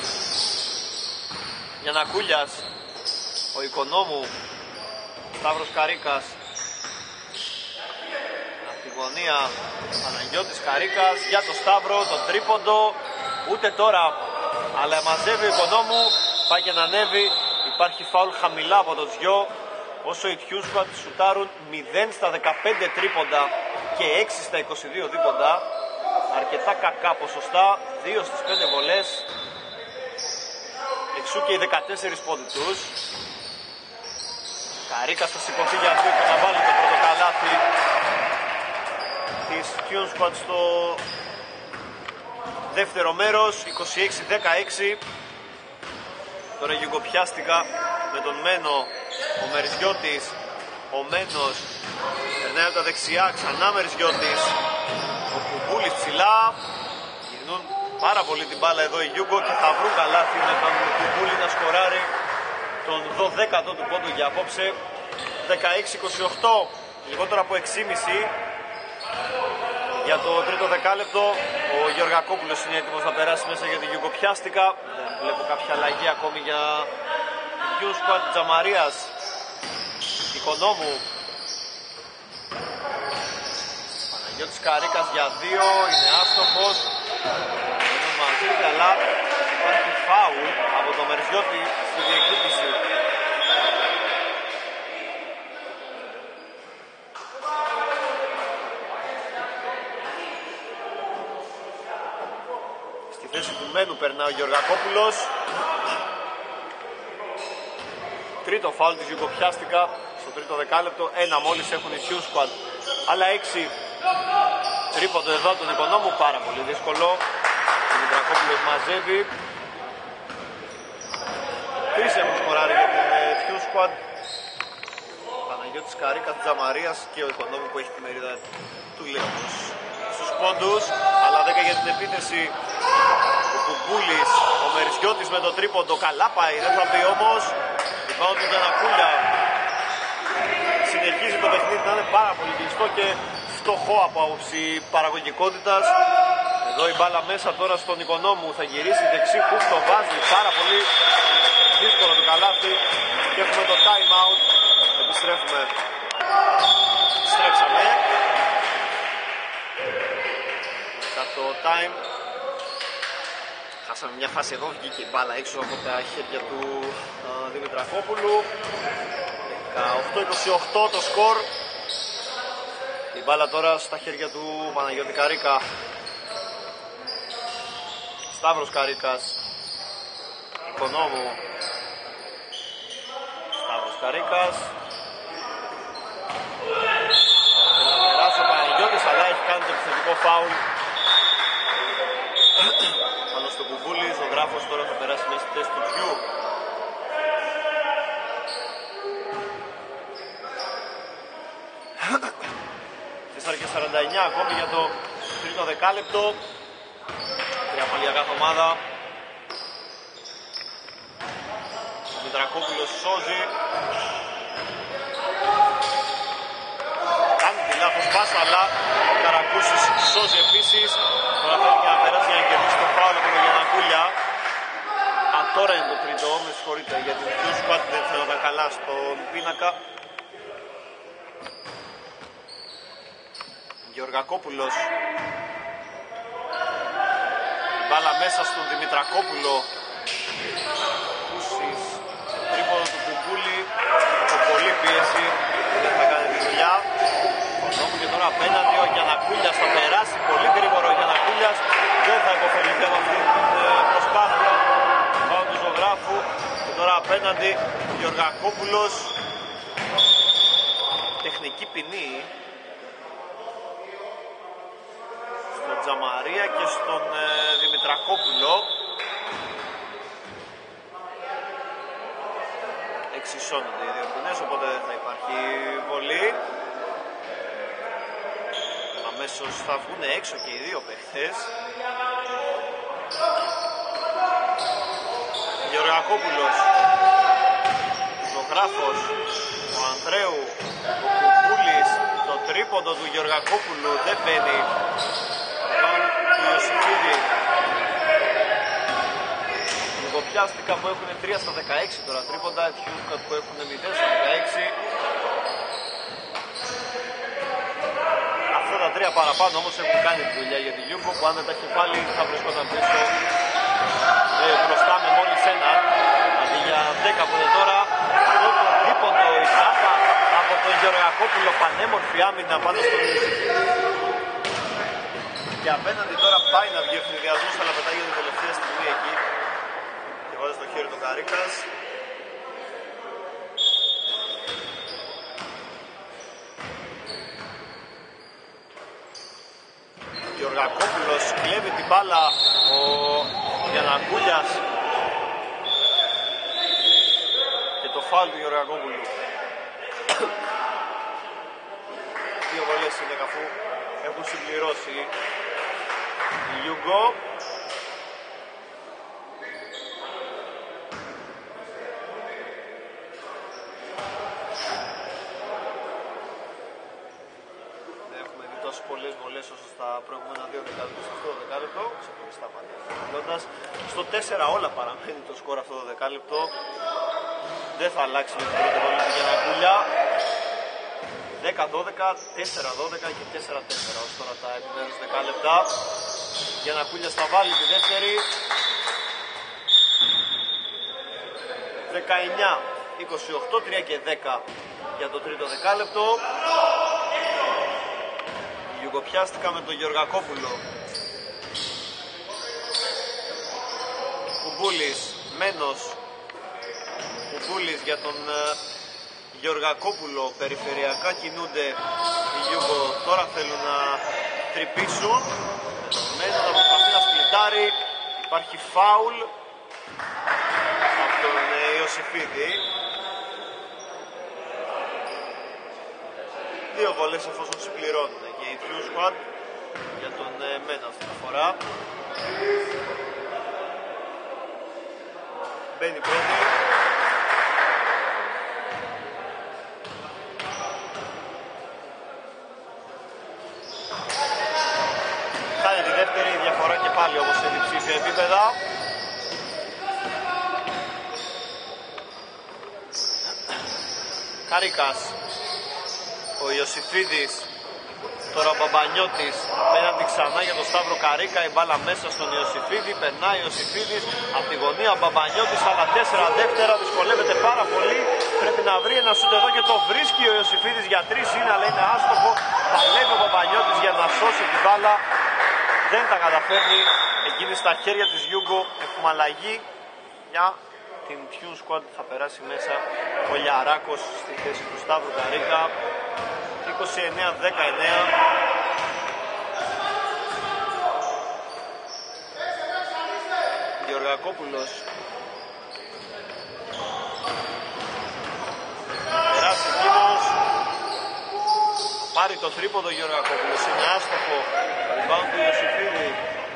Γιαννακούλιας, ο Οικονόμου, Σταύρος Καρίκας. Από τη γωνία Παναγιώτης Καρίκας για το Σταύρο, το τρίποντο, ούτε τώρα, αλλά μαζεύει ο Οικονόμου, πάει και να ανέβει. Υπάρχει φάουλ χαμηλά από το Τζιό, όσο οι Tune Squad σουτάρουν 0 στα 15 τρίποντα και 6 στα 22 δίποντα. Αρκετά κακά ποσοστά, 2 στις 5 βολές, εξού και οι 14 πόντοι τους. Καρίκας θα σηκωθεί για δύο και να βάλει το πρώτο καλάθι της Tune Squad στο δεύτερο μέρος. 26-16. Τώρα η Γιουγκοπιάστικα με τον Μένο, ο Μερσιώτης, ο Μένος περνάει από τα δεξιά, ξανά Μερσιώτης, ο Κουμπούλης ψηλά. Γυρνούν πάρα πολύ την μπάλα εδώ οι Γιούγκο και θα βρουν καλάθι με τον Κουμπούλη να σκοράρει τον 12ο του πόντου για απόψε. 16-28, λιγότερο από 6,5 για το τρίτο δεκάλεπτο. Ο Γεωργακόπουλος είναι έτοιμος να περάσει μέσα για την Γιουγκοπιάστικα. Δεν βλέπω κάποια αλλαγή ακόμη για την Q Squad. Τζαμαρίας, Οικονόμου, Παναγιώτης Καρίκας για 2, είναι άστοχος. Είναι μαζί, αλλά υπάρχει φάουλ από το Μερζιώτη στη διεκδίκηση. Στη θέση του Μένου περνά ο Γεωργακόπουλος. Τρίτο φάουλ της Γιουγκοπιάστικα στο τρίτο δεκάλεπτο. Ένα μόλις έχουν οι Q Squad. Άλλα 6. Τρίποντο εδώ τον Οικονόμου, πάρα πολύ δύσκολο. Ο Δημητρακόπουλος μαζεύει. 3 έχουν σκοράρει για την Q Squad. Παναγιώτης Καρίκας, Τζαμαρίας και ο Οικονόμου που έχει τη μερίδα του Λέοντος στους πόντους. Αλλά 10 για την επίθεση. Ο Κουμπούλης, ο Μερισιώτης με το τρίποντο. Καλά πάει, δεν θα μπει όμως. Πάνω του Γιανακούλια. Συνεχίζει το παιχνίδι να είναι πάρα πολύ κλειστό και φτωχό από άποψη παραγωγικότητας. Εδώ η μπάλα μέσα τώρα στον Οικονόμου. Θα γυρίσει δεξί που το βάζει. Πάρα πολύ δύσκολο το καλάθι. Και έχουμε το time out. Επιστρέφουμε. Στρέψαμε. Μετά το time. Χάσαμε μια φάση εδώ. Βγήκε η μπάλα έξω από τα χέρια του Δημητρακόπουλου. 18-28 το σκορ. Η μπάλα τώρα στα χέρια του Παναγιώτη Καρίκα. Σταύρος Καρίκας. Οικονόμου. Σταύρος Καρίκας. Θέλει να περάσει ο Παναγιώτης, αλλά έχει κάνει το επιθετικό φάουλ πάνω στο Κουβούλη. Ο Γράφος τώρα θα περάσει μέσα στη θέση του Πιού. 4:49 ακόμη για το τρίτο δεκάλεπτο. 3 πάλι για κάθε ομάδα. Ο Μητρακόπουλος σώζει. Κάνει τη λάθος πάσα, αλλά ο Καρακούσης σώζει επίσης. Τώρα θέλει και να περάσει για να κερδίσει το φάουλ από τον Γιανακούλια. Τώρα είναι το τρίτο, με συγχωρείτε, γιατί ο Q Squad δεν θέλω να καλά στον πίνακα. Γεωργακόπουλος. Μπάλα μέσα στον Δημητρακόπουλο. Κούσης. Τρίποδο του Κουκούλη. Από πολλή πίεση. Δεν θα κάνει τη δουλειά. Κονόμου και τώρα απέναντι ο Γιανακούλιας θα περάσει. Πολύ γρήγορο ο Γιανακούλιας. Δεν θα υποφεληθεί από αυτή την προσπάθεια. Πάω του Ζωγράφου. Και τώρα απέναντι ο Γεωργακόπουλος. Τεχνική ποινή. Τζαμαρία και στον Δημητρακόπουλο. Εξισώνονται οι δύο ποινές, οπότε δεν θα υπάρχει βολή. Αμέσως θα βγουν έξω και οι δύο παίχτες. Γεωργακόπουλος, Ζωγράφος, ο Ανδρέου, ο Κουκούλης, το τρίποντο του Γεωργακόπουλου δεν μπαίνει. Γιουγκοπιάστικα που έχουν 3/16 τώρα τρίποντα, Q που έχουν 0/16. Αυτά τα 3 παραπάνω όμως έχουν κάνει τη δουλειά για τη Γιούγκο, που αν δεν τα έχει βάλει θα βρισκόταν πίσω μπροστά με μόλις ένα. Αντί για 10 που είναι τώρα, αυτό το τρίποντο, η τάπα από τον Γεωργακόπουλο, πανέμορφη άμυνα πάνω στον και απέναντι τώρα πάει να βγει ο ευθυνδιασμός, αλλά πετάγει την τελευταία στιγμή εκεί και βάζει στο χέρι του Καρίκας. Ο Γεωργακόπουλος κλέβει την μπάλα, ο Γιανακούλιας και το φάουλ του Γεωργακόπουλου. Δύο βολές είναι αφού έχουν συμπληρώσει η Γιούγκο. 14 όλα παραμένει το σκορ αυτό το δεκάλεπτο. Δεν θα αλλάξει με την πρώτη βολή του Γιαννακούλια. 10-12, 4-12 και 4-4 ως τώρα τα επιμέρους δεκάλεπτα. Γιαννακούλιας θα βάλει τη δεύτερη. 19, 28, 3 και 10 για το τρίτο δεκάλεπτο. Γιουγκοπιάστηκα με τον Γεωργακόπουλο. Κουμπούλης, Μένος. Κουμπούλης για τον Γεωργακόπουλο. Περιφερειακά κινούνται οι Γιούγκο. Τώρα θέλουν να τρυπήσουν. Μένος να προσπαθεί να σπλιτάρει. Υπάρχει φάουλ από τον Ιωσήφιδη. Δύο βολές εφόσον συμπληρώνουν και οι Q Squad για τον Μένα αυτή τη φορά. Μπαίνει πρώτη. Κάνει τη δεύτερη, διαφορά και πάλι όμως σε διψήφια επίπεδα. Καρίκας. Ο Ιωσήφιδης. Τώρα ο Μπαμπανιώτης απέναντι ξανά για τον Σταύρο Καρίκα. Η μπάλα μέσα στον Ιωσήφιδη. Περνάει ο Ιωσήφιδης από τη γωνία. Ο Μπαμπανιώτης άλλα 4 δεύτερα. Δυσκολεύεται πάρα πολύ. Πρέπει να βρει ένα σούτ εδώ και το βρίσκει ο Ιωσήφιδης για 3 είναι, αλλά είναι άστοχο. Παλεύει ο Μπαμπανιώτης για να σώσει την μπάλα. Δεν τα καταφέρνει. Εκείνη στα χέρια της Γιούγκο. Έχουμε αλλαγή για την Q Squad. Θα περάσει μέσα ο Λιαράκος στη θέση του Σταύρου Καρίκα. 29-19. Γεωργακόπουλος. Περάσει εκείνος. Πάρει το τρίποδο Γεωργακόπουλος. Είναι άστοχο. Rebound του Ιωσήφιδη.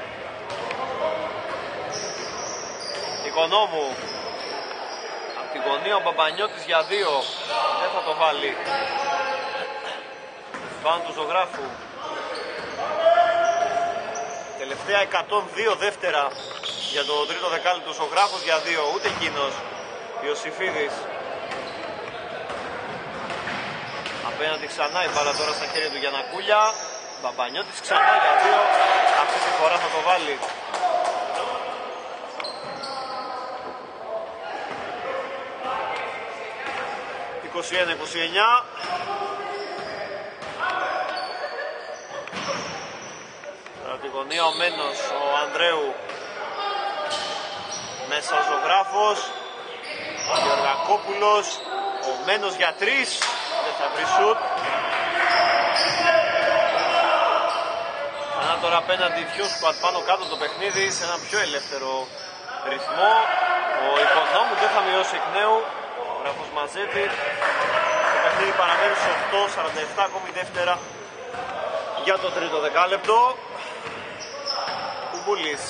Οικονόμου. Απ' τη γωνία ο Μπαμπανιώτης για 2. Δεν θα το βάλει. Πάνω του Ζωγράφου. Τελευταία 102 δεύτερα για το τρίτο δεκάλεπτο. Ζωγράφος για 2. Ούτε εκείνος. Ιωσήφιδης. Απέναντι ξανά η μπάλα τώρα στα χέρια του Γιαννακούλια. Μπαμπανιώτης ξανά για 2. Αυτή τη φορά θα το βάλει. (21-29). Τη γωνία ο Μένος, ο Ανδρέου. Μέσα ο Ζωγράφος. Ο Γεωργακόπουλος. Ο Μένος για 3. Δεν θα βρει σουτ. Ξανά τώρα απέναντι Q Squad πάνω κάτω το παιχνίδι σε ένα πιο ελεύθερο ρυθμό. Ο Οικονόμου δεν θα μειώσει εκ νέου. Ο Γράφος μαζεύει. Το παιχνίδι παραμένει στους 8, 47 ακόμη δεύτερα για το τρίτο δεκάλεπτο. Κουμπούλης.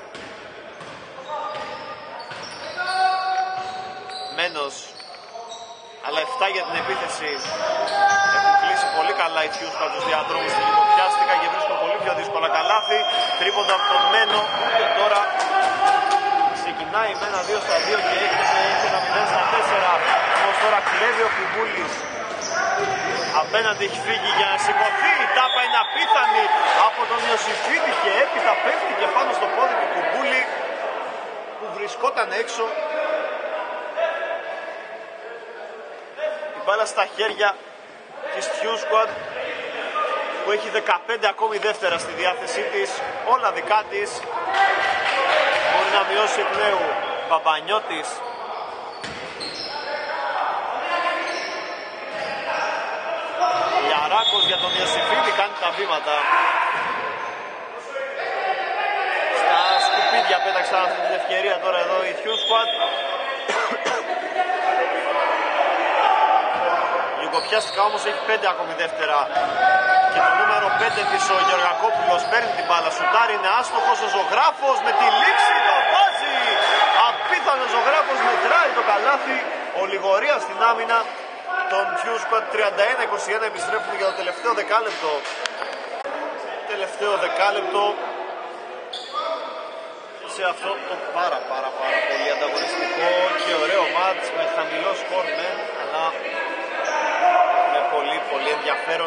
Μένος. Αλλά 7 για την επίθεση. Έχουν κλείσει πολύ καλά οι Q Squad τους διαδρόμους στην Γιουγκοπιάστηκα και βρίσκουν πολύ πιο δύσκολα καλάθη. Τρίποντα από τον Μένο και τώρα ξεκινάει με ένα 2-2 και έχει ένα 0-4. Όμως τώρα κλέβει ο Κουμπούλης. Απέναντι έχει φύγει για να σηκωθεί. Η τάπα είναι απίθανη από τον Ιωσήφιδη και έπειτα πέφτει και πάνω στο πόδι του Κουμπούλη που βρισκόταν έξω. Η μπάλα στα χέρια της Q Squad που έχει 15 ακόμη δεύτερα στη διάθεσή της. Όλα δικά της. Μπορεί να μειώσει εκ νέου. Μπαμπανιώτης. Λιαράκος για τον Ιωσήφιδη κάνει τα βήματα. Στα σκουπίδια πέταξαν αυτή την ευκαιρία τώρα εδώ η Q Squad. Γιουγκοπιάστηκα όμως έχει 5 ακόμη δεύτερα. Και το νούμερο 5 της ο Γεωργακόπουλος παίρνει την μπάλα. Σουτάρει, είναι άστοχος ο Ζωγράφος με τη λήξη το βάζει. Απίθανος Ζωγράφος μετράει το καλάθι. Ο Λιγορίας στην άμυνα. Τον Q Squad 31-21 επιστρέφουν για το τελευταίο δεκάλεπτο. Τελευταίο δεκάλεπτο σε αυτό το πάρα πολύ ανταγωνιστικό και ωραίο μάτς με χαμηλό σκορ αλλά με πολύ ενδιαφέρον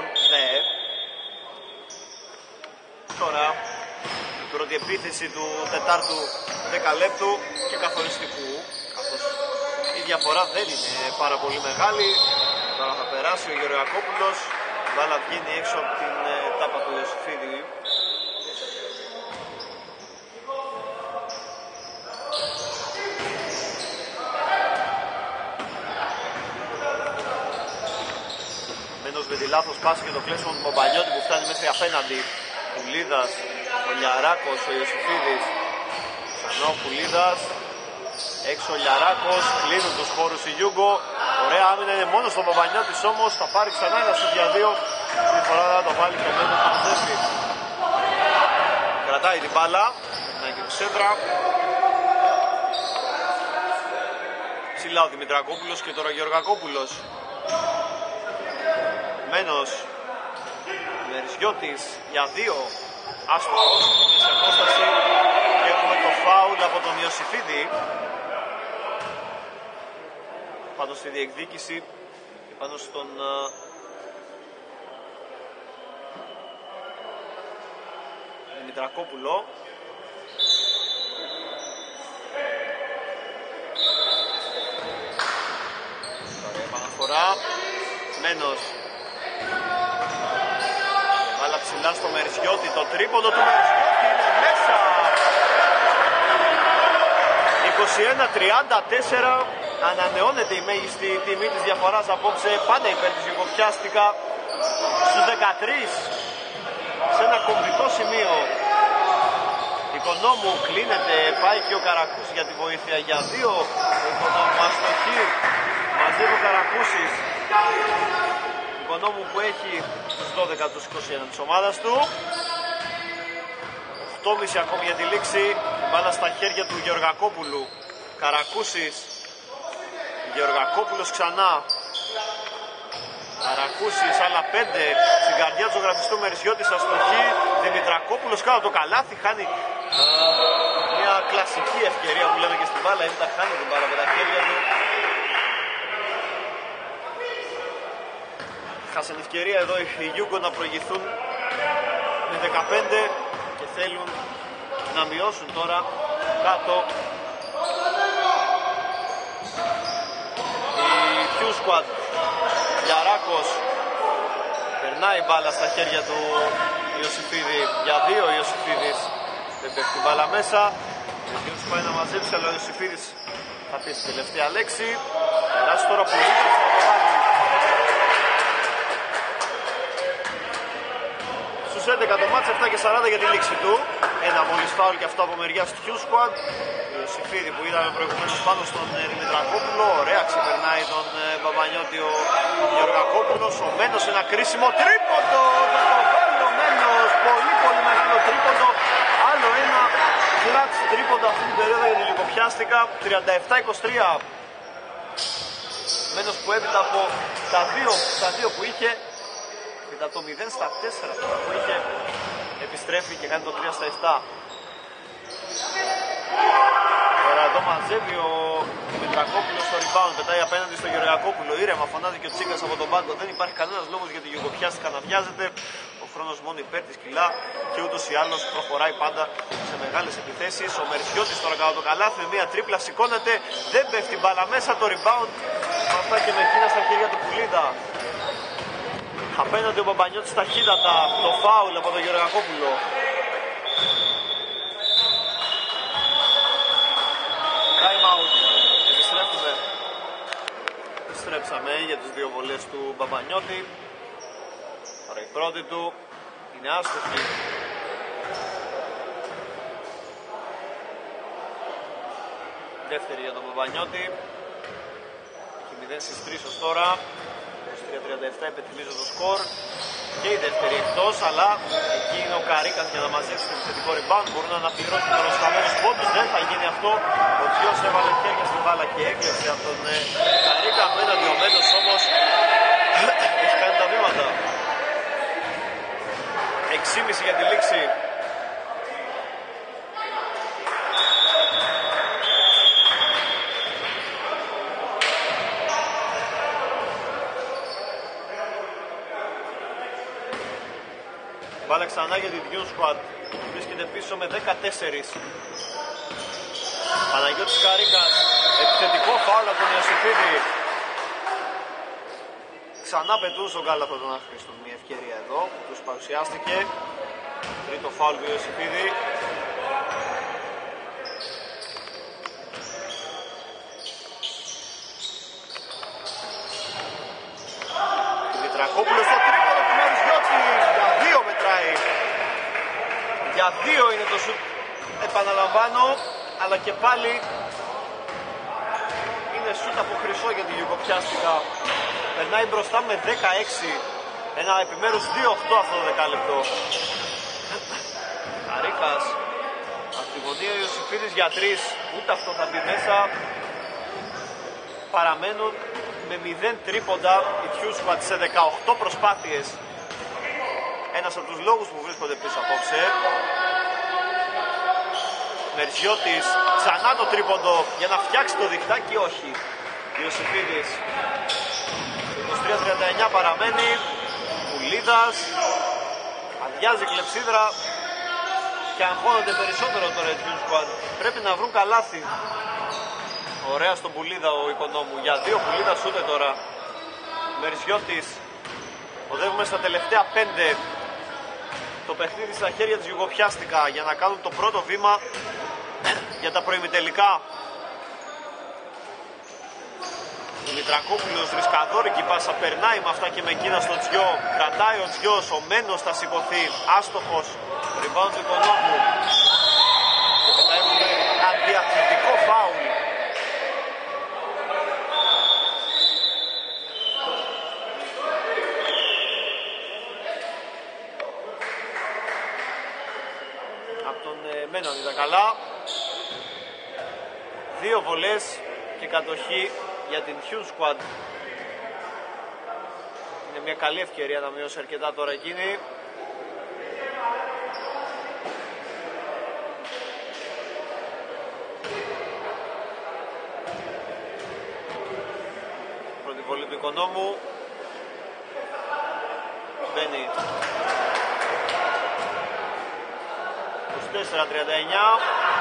Τώρα η πρώτη επίθεση του τετάρτου 10 λεπτού και καθοριστικού, καθώς η διαφορά δεν είναι πάρα πολύ μεγάλη. Τώρα θα περάσει ο Γεωργακόπουλος, η μπάλα βγαίνει έξω από την τάπα του Ιωσήφιδη. Μένος με τη λάθος πάση και το κλέσιμο του Μπαμπανιώτη που φτάνει μέχρι απέναντι. Πουλίδας, ο Λιαράκος, ο Ιωσήφιδης, ξανά ο Πουλίδας, έξω ο Λιαράκος, κλείνουν τους χώρους η Γιούγκο. Ωραία άμυνα είναι μόνο στον Παπανιώτης όμως, θα πάρει ξανά ένα σουτ για δύο. Στη φορά θα το βάλει και ο Μένος του Ζέφη. Κρατάει την μπάλα, να και τη σέντρα. Ψηλά ο Δημητρακόπουλος και τώρα ο Γεωργακόπουλος. Μένος. Μεριζιώτης για δύο, άστοχος, σε απόσταση και έχουμε το φάουλ από τον Ιωσήφιδη πάνω στη διεκδίκηση και πάνω στον Δημητρακόπουλο. Ωραία επαναφορά, Μένος. Βάλα ψηλά στο Μεριζιώτη, το τρίποντο του Μεριζιώτη είναι μέσα. 21-34, ανανεώνεται η μέγιστη τιμή της διαφοράς απόψε, πάντα υπέρ της Γιουγκοπιάστικα. Στους 13, σε ένα κομβικό σημείο, Οικονόμου κλείνεται, πάει και ο Καρακούς για τη βοήθεια για δύο. Ο Οικονόμου αστοχή, μαζεύει ο Καρακούσης. Οικονόμου που έχει τους 12 τους 21 της ομάδας του. 8,5 ακόμη για τη λήξη. Μπάλα στα χέρια του Γεωργακόπουλου. Καρακούσης. Γεωργακόπουλος ξανά. Καρακούσης, άλλα 5. Στην καρδιά του ζωγραφιστού Μεριζιώτης αστοχή. Δημητρακόπουλος κάτω το καλάθι. Χάνει μια κλασική ευκαιρία που λέμε και στην μπάλα. Είναι τα χάνει την μπάλα με τα χέρια του. Χάσαν ευκαιρία εδώ οι Γιούγκο να προηγηθούν με 15 και θέλουν να μειώσουν τώρα κάτω. Η Q Squad, Λιαράκος, περνάει μπάλα στα χέρια του Ιωσήφιδη για δύο. Ο Ιωσήφιδης δεν πέφτει την μπάλα μέσα. Ο Ιωσήφιδης πάει να μαζέψει, αλλά ο Ιωσήφιδης θα πει τη τελευταία λέξη. Περάσει τώρα πολύ να το βάλει. Στους 11 το μάτς, 7 και 40 για τη λήξη του. Ένα μόλις φάουλ και αυτό από μεριάς του Q Squad. Ο Ιωσήφιδη που είδαμε προηγουμένως πάνω στον Δημητρακόπουλο. Ωραία ξεπερνάει τον Παπανιώτη ο Γεωργακόπουλος. Ο Μένος ένα κρίσιμο τρίποντο. Θα το βάλει ο Μένος. Πολύ μεγάλο τρίποντο. Άλλο ένα κλατς τρίποντο αυτή την περίοδο για την Λυκοπιάστικα. 37-23. Μένος που έπειτα από τα δύο που είχε, μετά το 0 στα 4 που είχε, επιστρέφει και κάνει το 3 στα 7. Τώρα εδώ μαζεύει ο Δημητρακόπουλος στο rebound, πετάει απέναντι στο Γεωργακόπουλο. Ήρεμα φωνάζει και ο Τσίκας από τον πάγκο. Δεν υπάρχει κανένας λόγος για τη Γιουγκοπιάστικα να βιάζεται. Ο χρόνος μόνο υπέρ της κιλά και ούτως ή άλλως προχωράει πάντα σε μεγάλες επιθέσεις. Ο Μεριζιώτης τώρα κατά το καλάθι με μια τρίπλα σηκώνεται. Δεν πέφτει μπάλα μέσα, το rebound αυτά και με εκείνα στα χέρια του Πουλίδα. Απέναντι ο Μπαμπανιώτης ταχύτατα, το φάουλ από τον Γεωργακόπουλο. Time out. Επιστρέψαμε για τις δύο βολές του Μπαμπανιώτη. Τώρα η πρώτη του είναι άστοχη. Δεύτερη για τον Μπαμπανιώτη. Έχει 0 στις 3 ως τώρα. 3-37 υπενθυμίζω το σκορ. Και η δεύτερη εκτός, αλλά εκεί είναι ο Καρίκας για να μαζέψει το επιθετικό rebound. Μπορούν να αναπληρώσουν τον ροσκαμένους πόντους. Δεν θα γίνει αυτό. Ο Τζιος έβαλε χέρια στην μπάλα και έκλεψε από τον Καρίκα. Απέναντι ο Μένος όμως έχει κάνει τα βήματα. 6,5 για τη λήξη. ξανά για την Dune Squad. Βρίσκεται πίσω με 14. Παναγιώτης Καρίκας, επιθετικό φάουλ από τον Ιωσιφίδη. Ξανά πετούν στον κάλαθο τον Αχρήστον, μια ευκαιρία εδώ που τους παρουσιάστηκε. Τρίτο φάουλ του Ιωσιφίδη. Δημητρακόπουλος στο τρίποδο του Μαριζιώτη, για 2 μετράει. Για 2 είναι το σουτ, επαναλαμβάνω, αλλά και πάλι είναι σουτ από χρυσό για τη Γιουγκοπιάστικα. Περνάει μπροστά με 16, ένα επιμέρους 2-8 αυτό το δεκάλεπτο. Καρίκας, από τη γωνία Ιωσιφίδης για 3, ούτε αυτό θα μπει μέσα. Παραμένουν με 0 τρίποντα οι Dune Squad σε 18 προσπάθειες. Ένας από τους λόγους που βρίσκονται πίσω απόψε. Μερζιώτης, ξανά το τρίποντο για να φτιάξει το διχτάκι, όχι. Ιωσιφίδης, 23-39 παραμένει. Πουλίδας, αδειάζει κλεψίδρα και αγχώνονται περισσότερο τώρα οι Dune Squad. Πρέπει να βρουν καλάθι. Ωραία στον Πουλίδα ο Οικονόμου, για 2 Πουλίδας ούτε τώρα. Μερζιώτης, οδεύουμε στα τελευταία 5. Το παιχνίδι στα χέρια της Γιουγκοπιάστικα για να κάνουν το πρώτο βήμα για τα προημιτελικά. Δημητρακόπουλος, ρισκαδόρικη πάσα, περνάει με αυτά και με εκείνα στο Τζιό. Κρατάει ο Τζιός, ο Μένος θα σηκωθεί, άστοχος. Rebound του Οικονόμου. Και μετά έχουμε αντιαθλητικό φάουλ. Από τον Μένο, αν ήταν καλά. 2 βολές και κατοχή για την Dune Squad. Είναι μια καλή ευκαιρία να μειώσει αρκετά τώρα εκείνη. Πρώτη βολή του Οικονόμου. Μπαίνει 24-39.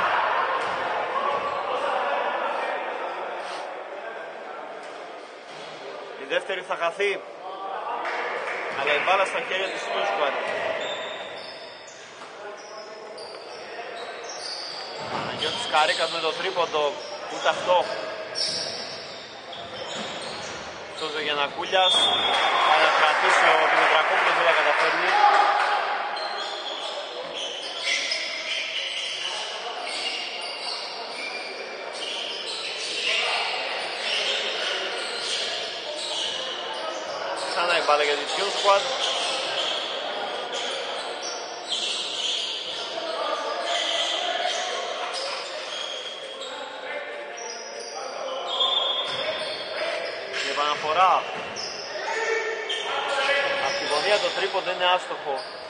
Η δεύτερη θα χαθεί, αλλά η μπάλα στα χέρια της Dune Squad. Παναγιώτης Καρίκας με το τρίποντο, ούτε αυτό. Αυτός ο Γιαννακούλιας θα να κρατήσει ο Δημητρακόπουλος, δεν θα καταφέρνει. Ξανά η μπάλα για την Dune Squad. Η επαναφορά από τη γωνία το τρίποντο είναι άστοχο.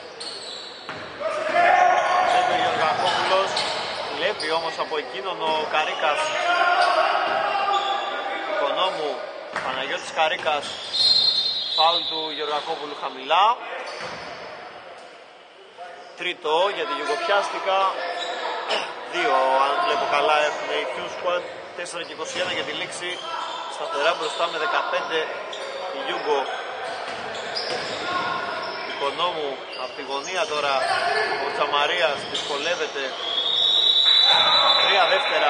Βλέπει ο Γεωργακόπουλος, βλέπει όμως από εκείνον ο Καρίκας. Οικονόμου, Παναγιώτης Καρίκας. Φάουλ του Γεωργακόπουλου χαμηλά. Τρίτο για τη Γιουγκοπιάστικα. 2 αν βλέπω καλά έχουν οι Dune Squad. 4 και 21 για τη λήξη. Σταθερά μπροστά με 15 η Γιούγκο. Οικονόμου από τη γωνία τώρα. Ο Τσαμαρίας δυσκολεύεται. 3 δεύτερα.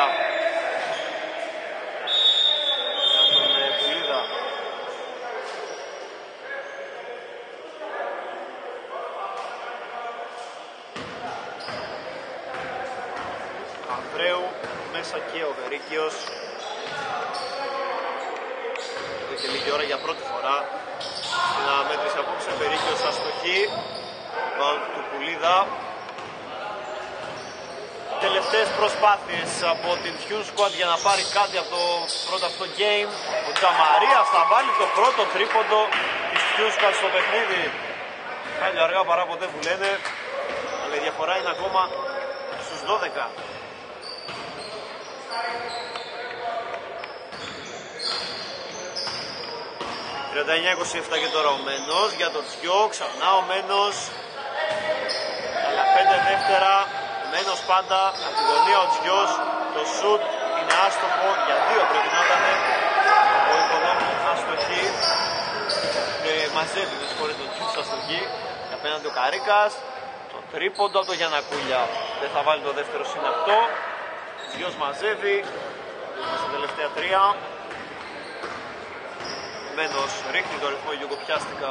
Μέσα και ο Βερίκιος. Εδώ και λίγη ώρα για πρώτη φορά στην αναμέτρηση απόψε. Βερίκιος αστοχή. Μπαλ του Πουλίδα. Τελευταίες προσπάθειες από την Dune Squad για να πάρει κάτι από το πρώτο αυτό game. Ο Τζαμαρίας θα βάλει το πρώτο τρίποντο της Dune Squad στο παιχνίδι. Πάλι αργά παρά ποτέ που λένε, αλλά η διαφορά είναι ακόμα στους 12. 39-27 και τώρα ο Μένος για το Τζιό, ξανά ο Μένος. δεύτερα. Μένος πάντα από τη γωνία ο Τζιός. Το σουτ είναι άστοχο, για 2 πρέπει να ήταν. Ο Οικονόμου αστοχή. Μαζεύει, με συγχωρείτε, τον Τζιός αστοχή. Και απέναντι ο Καρίκας. Το τρίποντο από το Γιαννακούλια. Δεν θα βάλει το δεύτερο συναπτό. Τζιός μαζεύει. Στα τελευταία 3. Μένος ρίχνει το ρυθμό γιουγκοπιάστικα.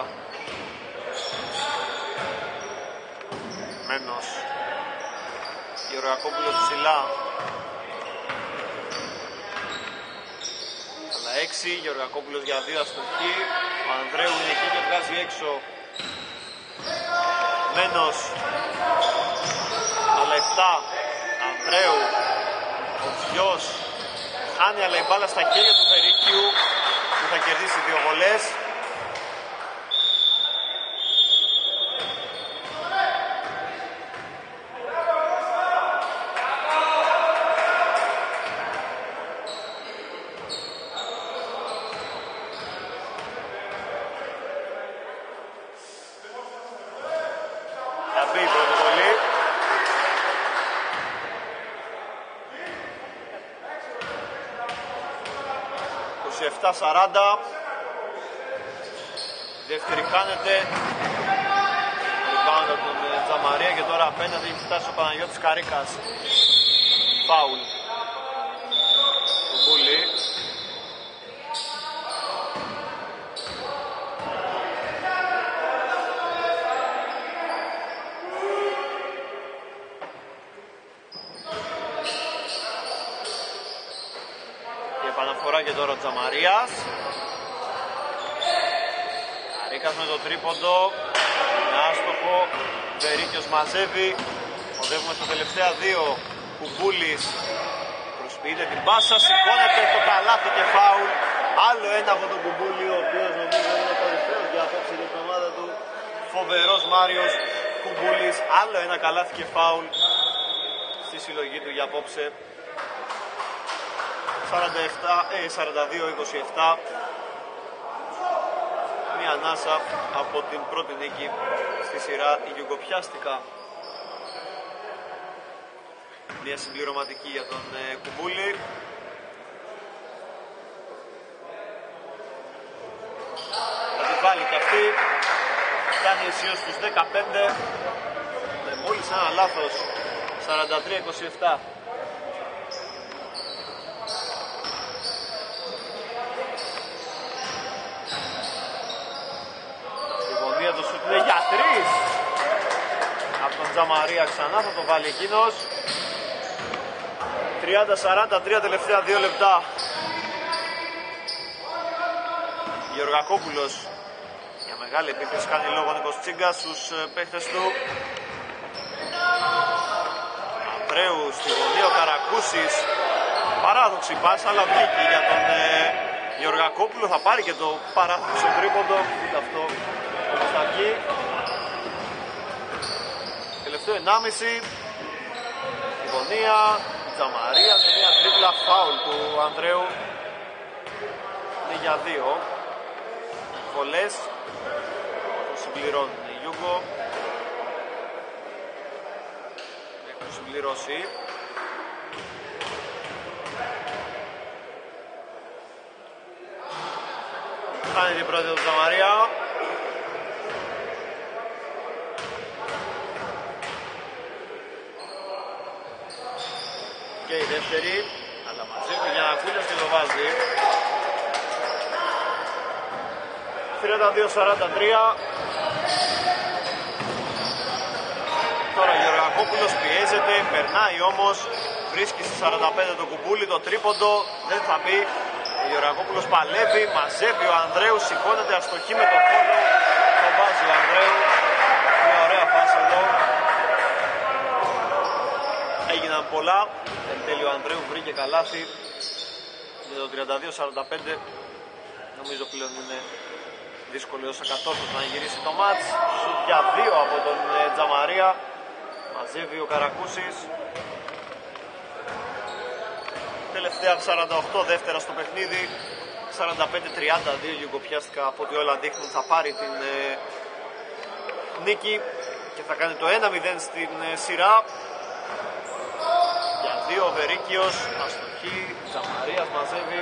Μένος. Γεωργακόπουλος ψηλά. Αλλά 6. Γεωργακόπουλος για 2 αστοχή. Ο Ανδρέου είναι εκεί και βγάζει έξω. Μένος. Αλλά 7. Ανδρέου. Ο Τζιός. Χάνει, αλλά η μπάλα στα χέρια του Βερίκιου που θα κερδίσει 2 βολές. Θα μπει η πρώτη βολή. ...7-40. Δεύτερη χάνεται. Rebound από τον Τζαμαρία και τώρα απέναντι έχει φτάσει ο Παναγιώτης Καρίκας. Φάουλ. Το Μπούλι. Και επαναφορά και τώρα ο Τζαμαρίας. Καρίκας με το τρίποντο. Είναι άστοχο. Βερίκιος μαζεύει. Οδεύουμε στα τελευταία 2. Κουμπούλης προσποιείται την πάσα. Σηκώνεται το καλάθι και φάουλ. Άλλο ένα από τον Κουμπούλη, ο οποίος νομίζω είναι ο κορυφαίος για απόψε την ομάδα του. Φοβερός Μάριος Κουμπούλης. Άλλο ένα καλάθι και φάουλ στη συλλογή του για απόψε. 42-27. Μια ανάσα από την πρώτη νίκη στη σειρά η Γιουγκοπιάστικα. Μια συμπληρωματική για τον Κουμπούλη. Θα τη βάλει και αυτή. Φτάνει αισίως στους 15. Με μόλις ένα λάθος. 43-27. Το σουτ είναι για 3 από τον Τζαμαρία, ξανά θα το βάλει εκείνος. 30-43 τελευταία 2 λεπτά. Γεωργακόπουλος για μεγάλη επίθεση κάνει λόγο Νίκος Τσίγκας στους παίχτες του. Ανδρέου στη γωνία, ο Καρακούσης. Παράδοξη πάσα, αλλά βγήκε για τον Γεωργακόπουλο. Θα πάρει και το παράδοξο τρίποντο. Ούτε αυτό όπως θα βγει. Τελευταίο 1,5. Η γωνία, η Τζαμαρία με μια τρίπλα, φάουλ του Ανδρέου. Είναι για 2 βολές. Το συμπληρώνουν οι Γιούγκο. Έχουν συμπληρώσει. Χάνει την πρώτη του Τζαμαρία. Και η δεύτερη, αλλά μαζεύει για να κούλια και το βάζει. 32-43. Τώρα ο Γεωργακόπουλος πιέζεται, περνάει όμως, βρίσκει στη 45 το Κουμπούλι, το τρίποντο, δεν θα μπει. Ο Γεωργακόπουλος παλεύει, μαζεύει ο Ανδρέου, σηκώνεται αστοχή με το κόλλο, το βάζει ο Ανδρέου. Μια ωραία φάση εδώ. Έγιναν πολλά, εν τέλει ο Ανδρέου βρήκε καλάθι με το 32-45. Νομίζω πλέον είναι δύσκολο ως ακατόρθωτο να γυρίσει το μάτς. Σουτ για 2 από τον Τζαμαρία. Μαζεύει ο Καρακούσης. Τελευταία 48 δεύτερα στο παιχνίδι. 45-32 Γιουγκοπιάστικα, από ό,τι όλα δείχνουν θα πάρει την νίκη. και θα κάνει το 1-0 στην σειρά. Για 2 ο Βερίκιος, αστοχή, Ζαμαρίας μαζεύει.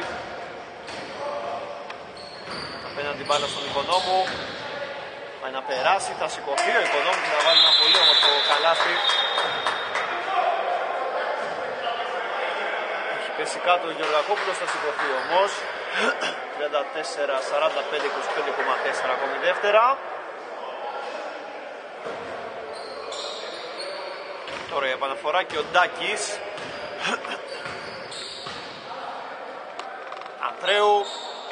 Θα παίρνει την μπάλα στον Οικονόμου. Πάει να περάσει, θα σηκωθεί ο Οικονόμου και θα βάλει ένα πολύ όμορφο καλάθι. Έχει πέσει κάτω ο Γεωργακόπουλος, θα σηκωθεί όμως. 34-45-25,4 ακόμη δεύτερα. Τώρα η επαναφορά και ο Ντάκης. Αντρέου.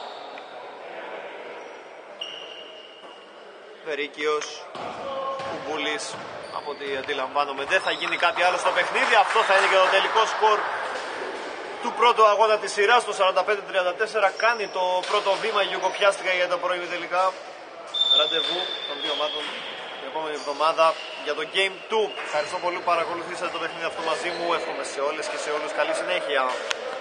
Βερίκιος. Κουμπούλης. Από ό,τι αντιλαμβάνομαι δεν θα γίνει κάτι άλλο στο παιχνίδι. Αυτό θα είναι και το τελικό σκορ του πρώτου αγώνα της σειράς. Το 45-34 κάνει το πρώτο βήμα η Γιουγκοπιάστικα για τα πρώιμη τελικά. Ραντεβού των δύο ομάδων την επόμενη εβδομάδα για το Game 2. Ευχαριστώ πολύ που παρακολουθήσατε το παιχνίδι αυτό μαζί μου. Εύχομαι σε όλες και σε όλους καλή συνέχεια.